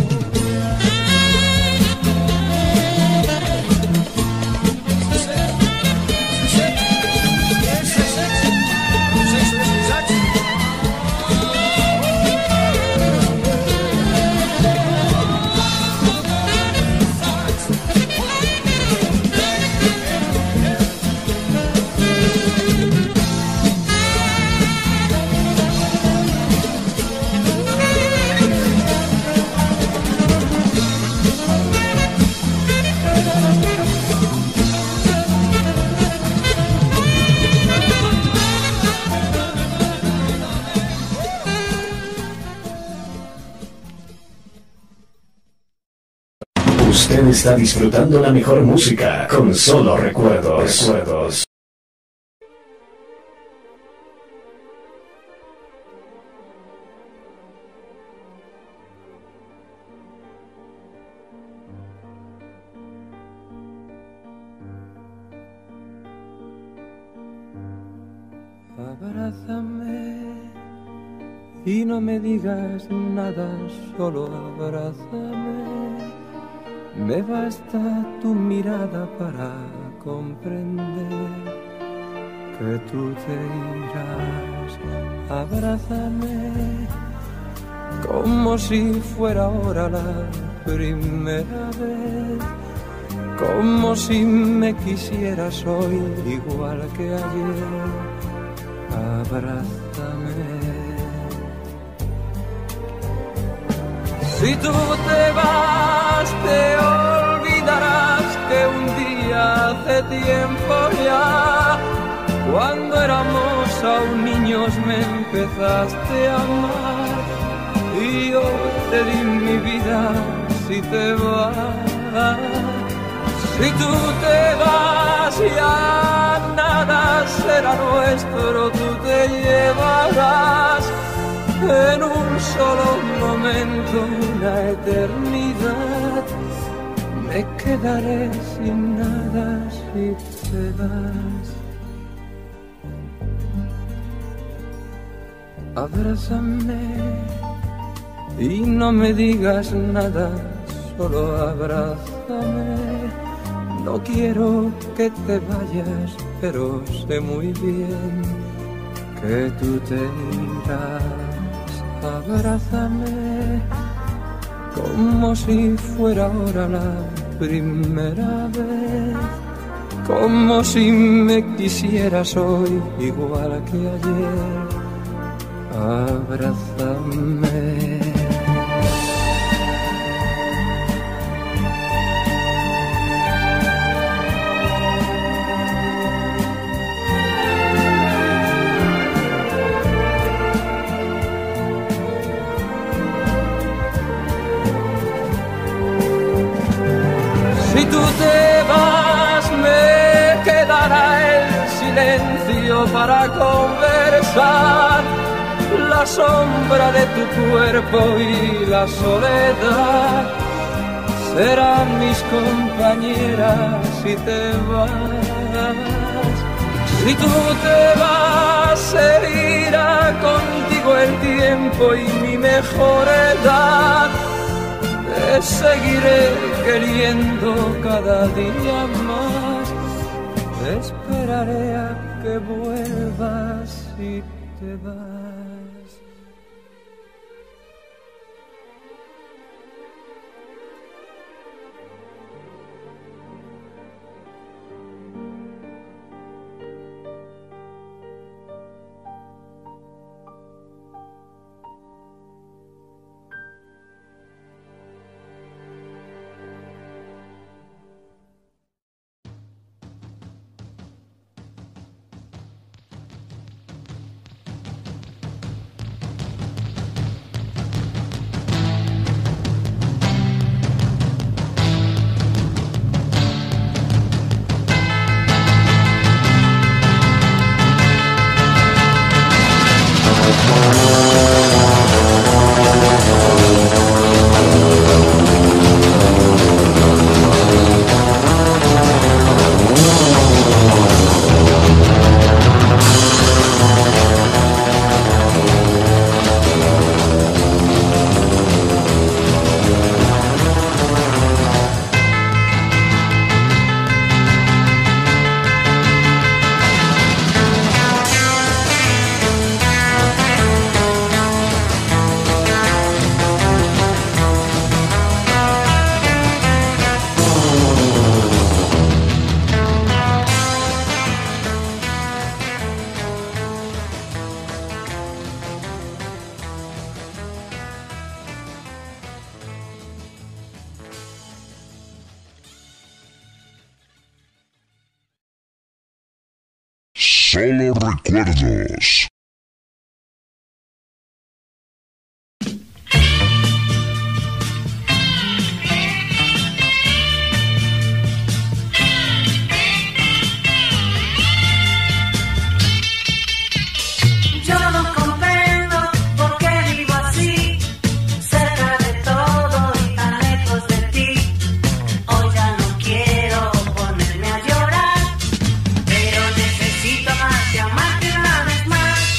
Usted está disfrutando la mejor música con Solo Recuerdos. Recuerdos. Abrázame y no me digas nada, solo abrázame. Me basta tu mirada para comprender que tú te irás. Abrázame como si fuera ahora la primera vez, como si me quisieras hoy igual que ayer. Abrázame. Si tú te vas, te olvidarás que un día hace tiempo ya, cuando éramos aún niños, me empezaste a amar y yo te di mi vida. Si te vas, si tú te vas, ya nada será nuestro, tú te llevarás en un solo momento una eternidad. Me quedaré sin nada si te vas. Abrázame y no me digas nada, solo abrázame. No quiero que te vayas, pero sé muy bien que tú te irás. Abrázame como si fuera ahora la primera vez, como si me quisieras hoy igual que ayer. Abrázame. Si tú te vas, me quedará el silencio para conversar, la sombra de tu cuerpo y la soledad serán mis compañeras si te vas. Si tú te vas, se irá contigo el tiempo y mi mejor edad. Te seguiré queriendo cada día más esperaré a que vuelvas y te vas. Solo recuerdos. Yo no comprendo por qué vivo así, cerca de todo y tan lejos de ti. Hoy ya no quiero ponerme a llorar, pero necesito amarte, amarte una vez más.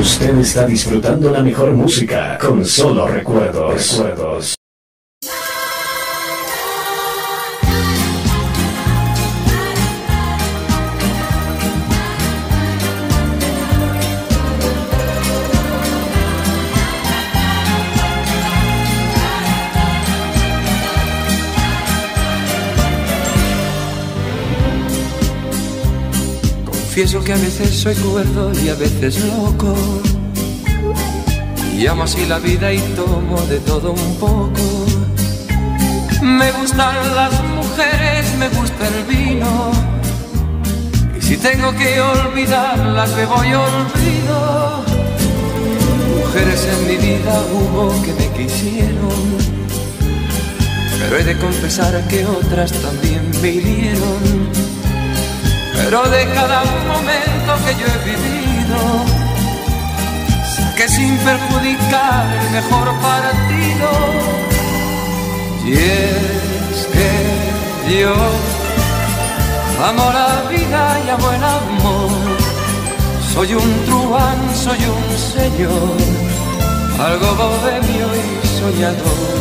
Usted está disfrutando la mejor música con Solo Recuerdos. Recuerdos. Confieso que a veces soy cuerdo y a veces loco, y amo así la vida y tomo de todo un poco. Me gustan las mujeres, me gusta el vino, y si tengo que olvidarlas me voy olvido. Mujeres en mi vida hubo que me quisieron, pero he de confesar que otras también me hirieron. Pero de cada momento que yo he vivido, saqué sin perjudicar el mejor partido. Y es que yo amo la vida y amo el amor. Soy un truán, soy un señor, algo bohemio y soñador.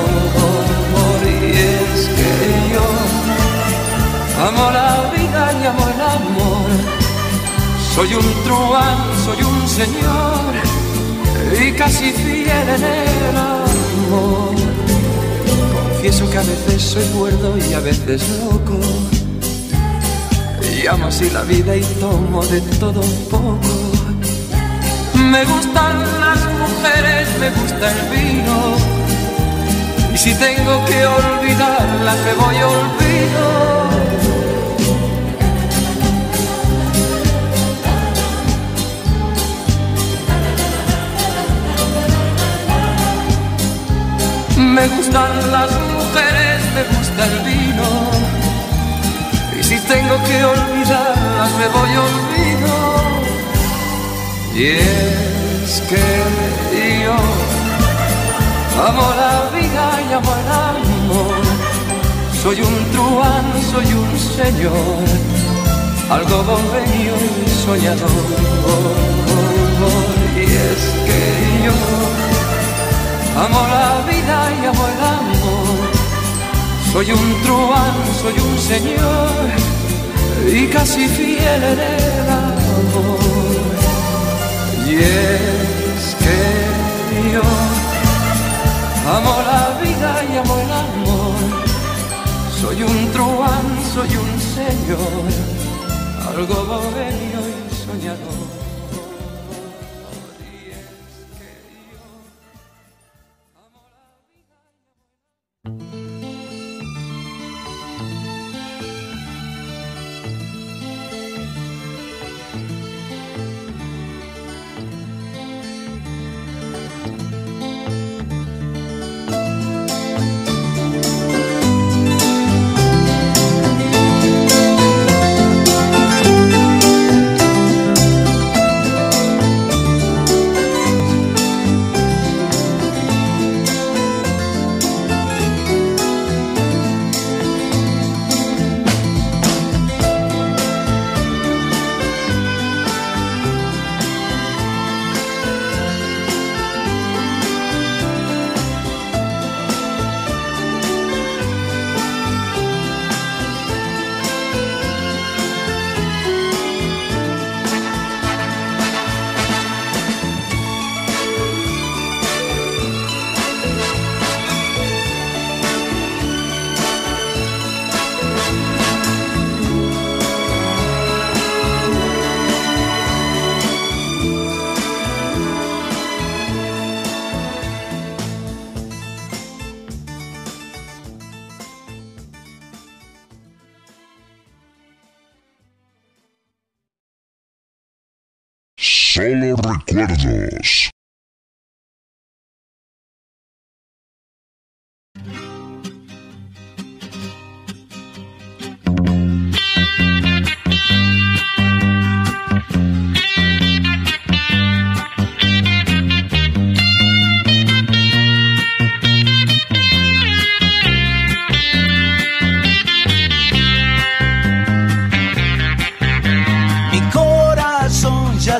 Y es que yo amo la vida y amo el amor. Soy un truán, soy un señor y casi fiel en el amor. Confieso que a veces soy cuerdo y a veces loco, y amo así la vida y tomo de todo un poco. Me gustan las mujeres, me gusta el vino, y si tengo que olvidarlas me voy olvido. Me gustan las mujeres, me gusta el vino, y si tengo que olvidarlas me voy olvido. Y es que yo amo la vida y amo el amor. Soy un truán, soy un señor, algo bohemio y soñador. Y es que yo amo la vida y amo el amor. Soy un truán, soy un señor y casi fiel en el amor. Y es que yo amo la vida y amo el amor. Soy un truán, soy un señor, algo bohemio y soñador. Solo Recuerdos.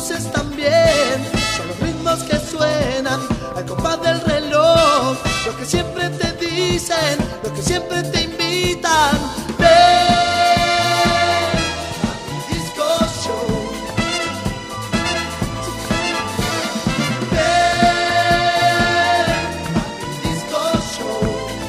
luces también, son los ritmos que suenan al compás del reloj, lo que siempre te dicen, lo que siempre te invitan. Ven a mi disco show. Ven a mi disco show.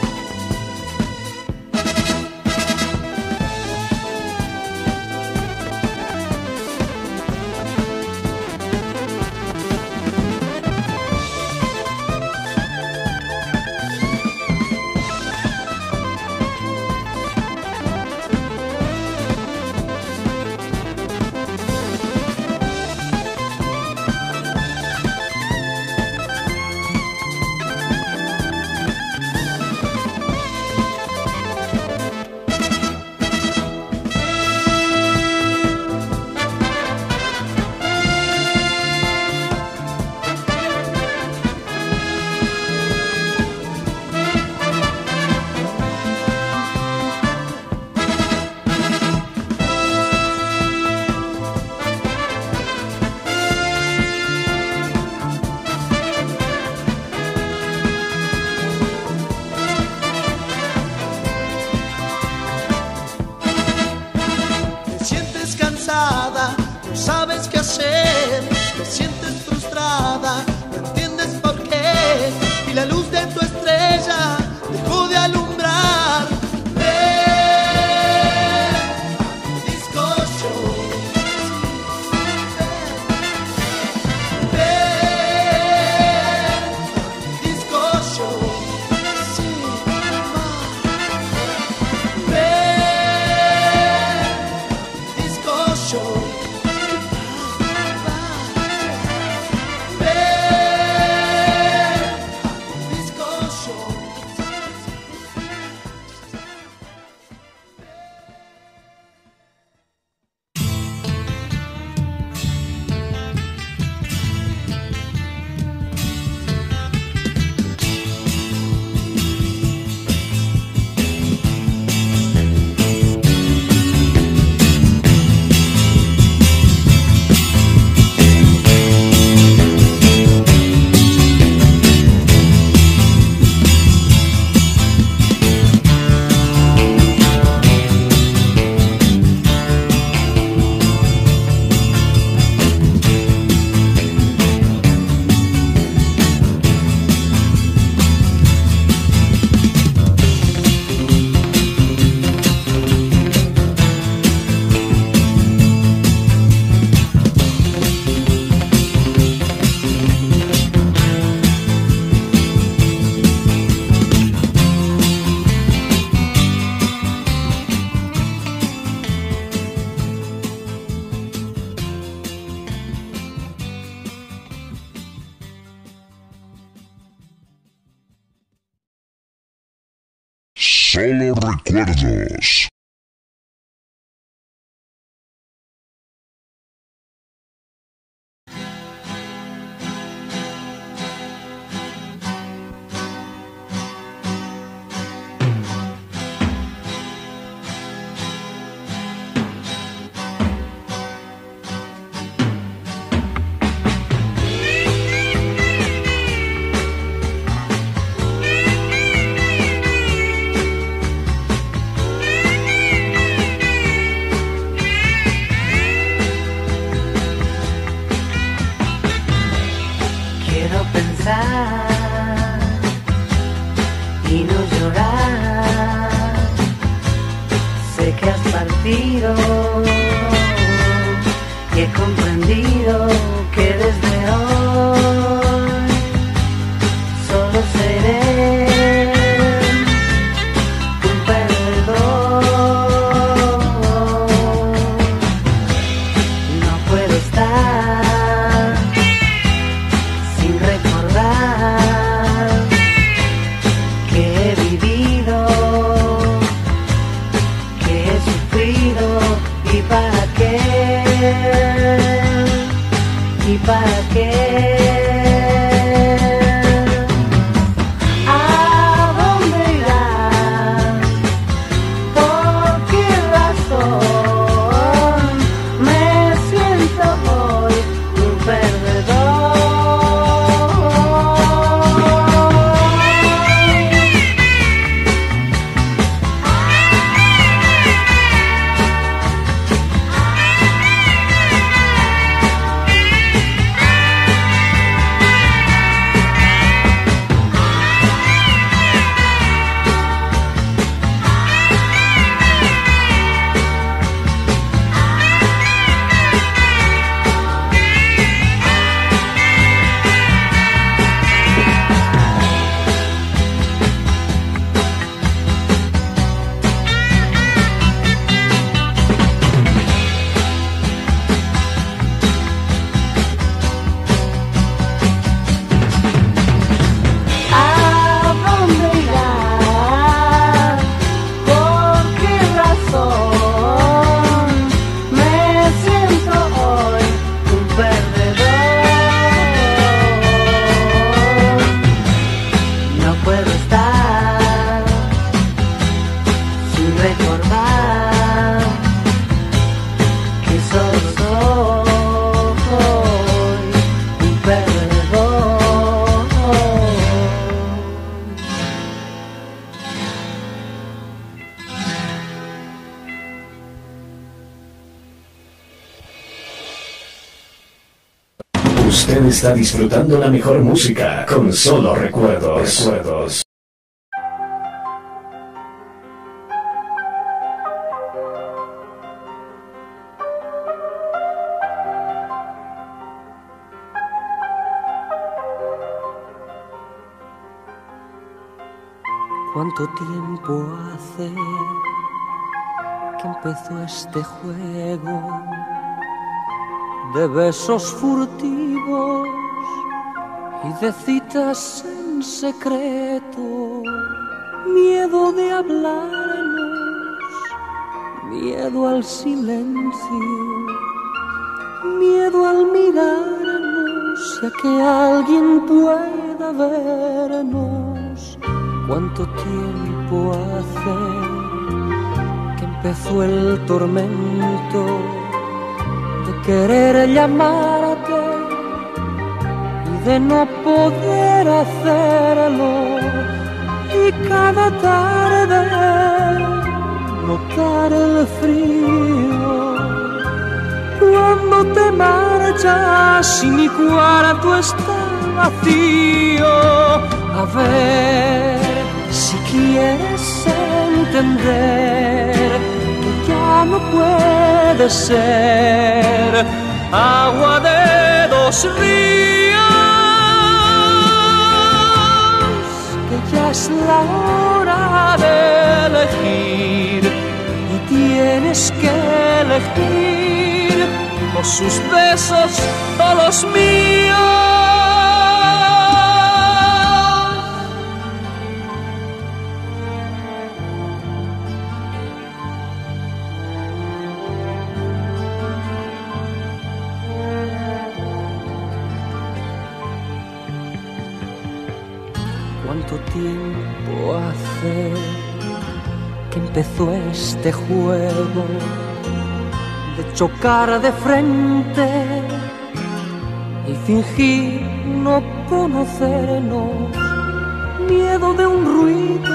Te sientes cansada, no sabes qué hacer, te sientes frustrada, no entiendes por qué, y la luz de tu estrella dejó de alumbrar. Ven a mi disco show. Ven a mi disco show. Sí, ma. Ven disco show. Ven disco show. Solo recuerdos. Quiero pensar y no llorar. Sé que has partido y he comprendido que desde hoy solo seré un perdedor. No puedo estar sin recordar que he vivido, que he sufrido, y para qué, y para qué. ¿A dónde irás? ¿Por qué razón me siento hoy un Usted está disfrutando la mejor música con Solo Recuerdos. Recuerdos. ¿Cuánto tiempo hace que empezó este juego de besos furtivos y de citas en secreto? Miedo de hablarnos, miedo al silencio, miedo al mirarnos y a que alguien pueda vernos. ¿Cuánto tiempo hace que empezó el tormento de querer llamarte y de no poder hacerlo? Y cada tarde notar el frío cuando te marchas y mi cuarto está vacío. A ver si quieres entender que ya no puede ser agua de dos ríos, que ya es la hora de elegir y tienes que elegir o sus besos o los míos. ¿Cuánto tiempo hace que empezó este juego de chocar de frente y fingir no conocernos? Miedo de un ruido,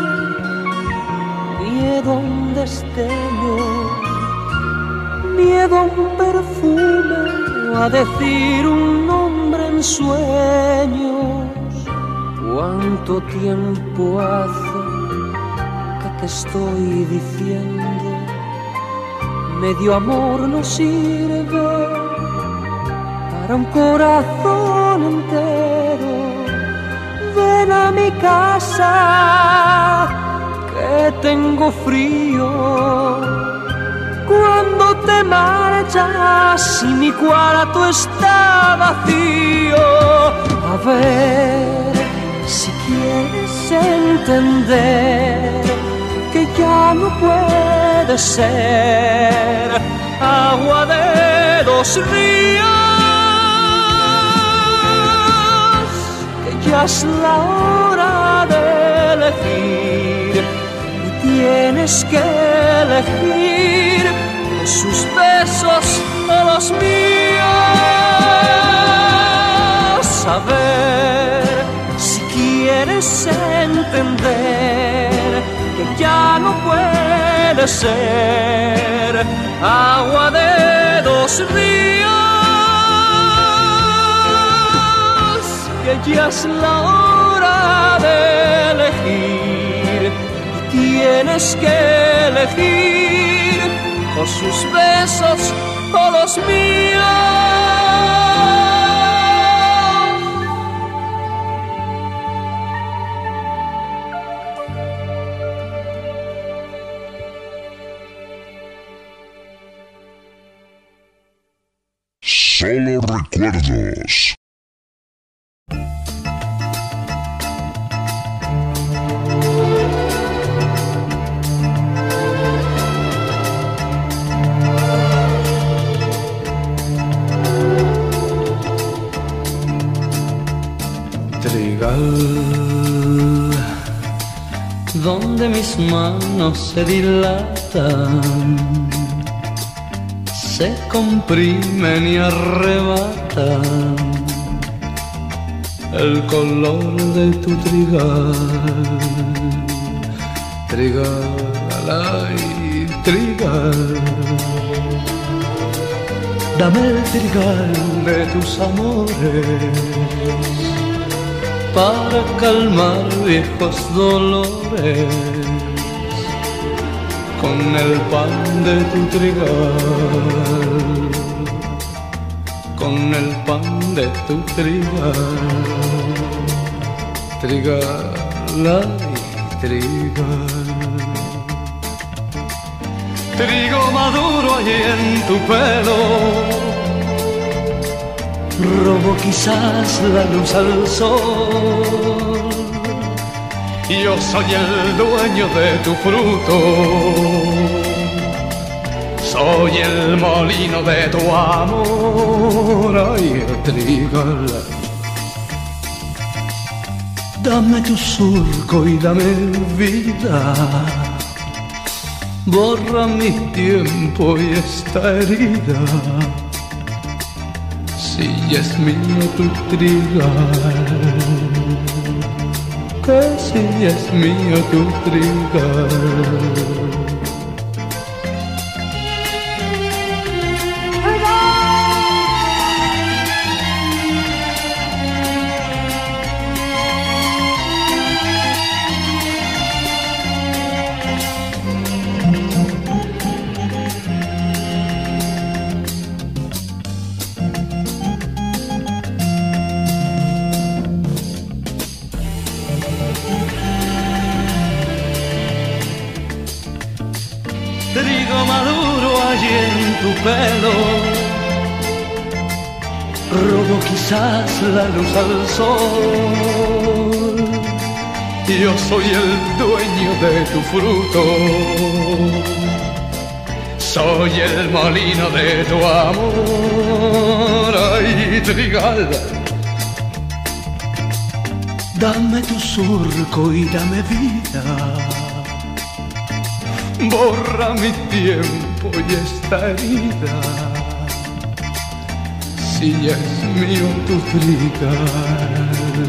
miedo a un destello, miedo a un perfume o a decir un nombre en sueños. ¿Cuánto tiempo hace que te estoy diciendo? Medio amor no sirve para un corazón entero. Ven a mi casa que tengo frío. Cuando te marchas y mi cuarto está vacío. A ver si quieres entender que ya no puede ser agua de dos ríos, que ya es la hora de elegir y tienes que elegir sus besos o los míos. A ver si quieres entender que ya no puede ser agua de dos ríos, que ya es la hora de elegir y tienes que elegir o sus besos o los míos. Solo recuerdos. Trigal, donde mis manos se dilatan, se comprimen y arrebatan el color de tu trigal. Trigal, ay, trigal. Dame el trigal de tus amores para calmar viejos dolores con el pan de tu trigal, con el pan de tu trigal, trigal, ay, trigal. Trigo maduro allí en tu pelo, robo quizás la luz al sol. Yo soy el dueño de tu fruto, soy el molino de tu amor. Ay, trigal, dame tu surco y dame vida. Borra mi tiempo y esta herida, si es mío tu trigal, que si es mío tu trigal. Trigo maduro allí en tu pelo, robo quizás la luz al sol. Yo soy el dueño de tu fruto, soy el molino de tu amor. Ay, trigal, dame tu surco y dame vida. Borra mi tiempo y esta herida, si es mío tu trigal,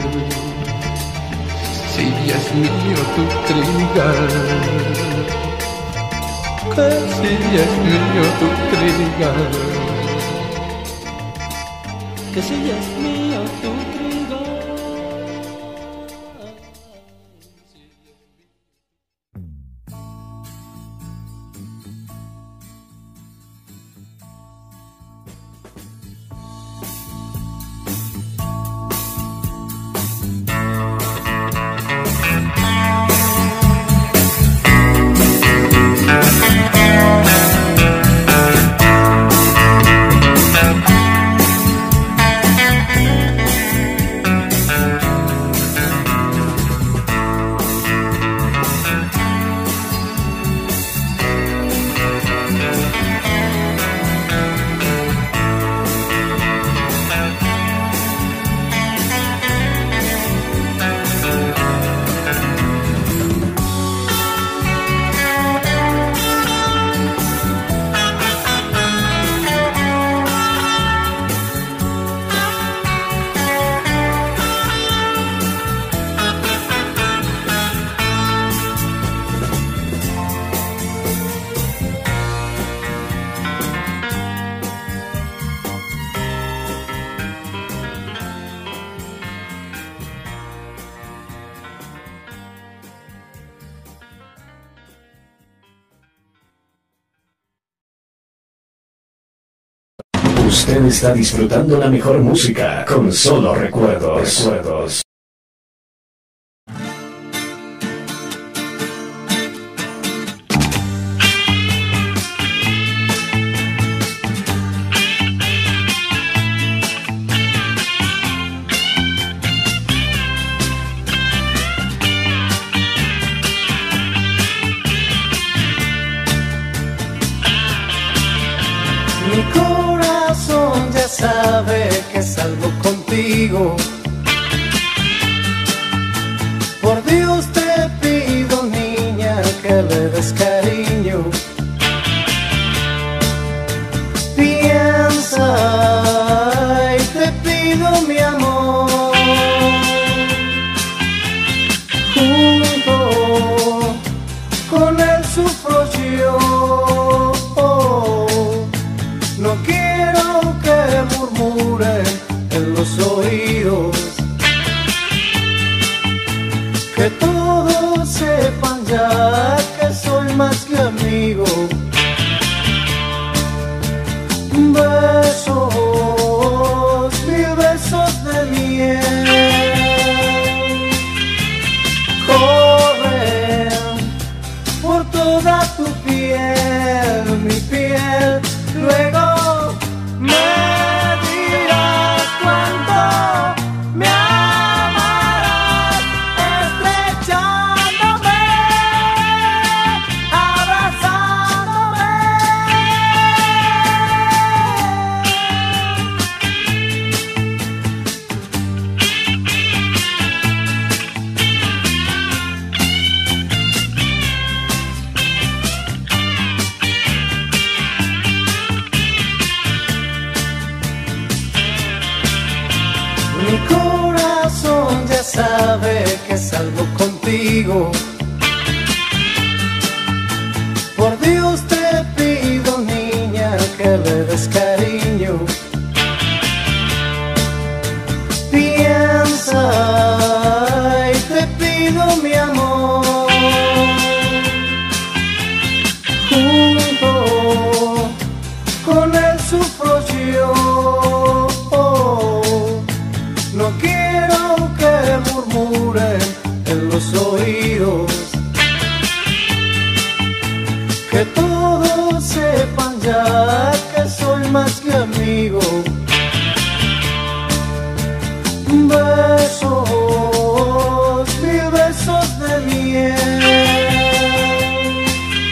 si es mío tu trigal, que si es mío tu trigal, que si es mío tu trigal. Usted está disfrutando la mejor música con Solo Recuerdos. Recuerdos. Mi corazón ya sabe que salgo contigo. Por Dios te pido, niña, que le des cariño. Piensa y te pido, mi amor, junto con él sufro yo. No quiero Mi corazón ya sabe que salgo contigo. Por Dios te pido, niña, que le des cariño. Piensa y te pido, mi amor, junto con él sufro yo. No quiero que murmuren en los oídos, que todos sepan ya que soy más que amigo. Besos, mil besos de miel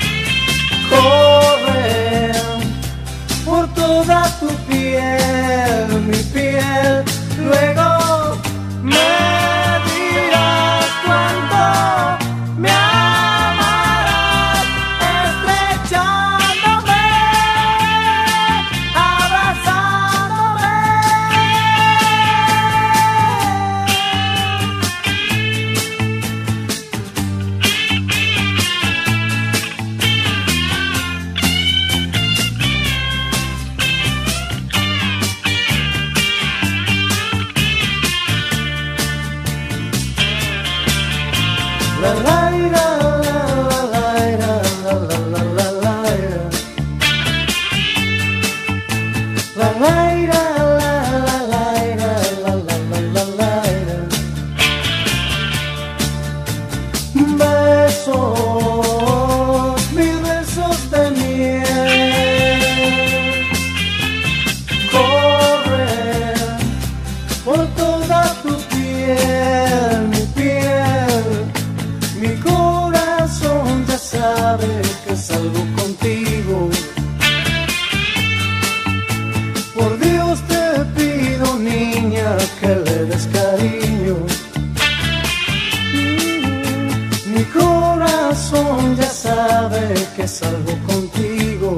corren por toda tu piel, mi piel. Luego me dirás cuánto me amarás, estrechándome, abrazándome. La la la la la la la la la la la la la besos, mil besos de miel corren por toda tu piel, mi piel. Mi corazón ya sabe que salgo contigo. Por Dios te pido, niña, que le des cariño. Mi corazón ya sabe que salgo contigo.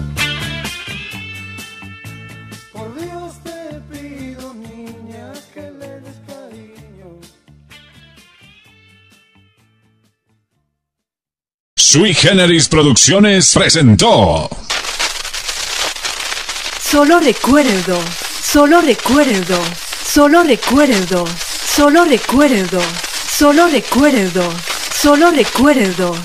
Por Dios te pido, niña, que le des cariño. Sui Generis Producciones presentó Solo recuerdo, solo recuerdo, solo recuerdo, solo recuerdo, solo recuerdo, solo recuerdo.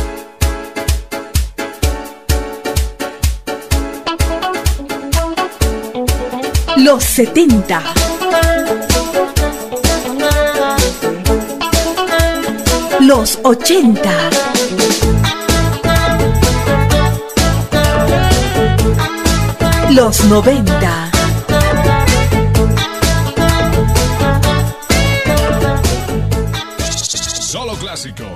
Los setenta. Los ochenta. Los noventa. Solo clásicos.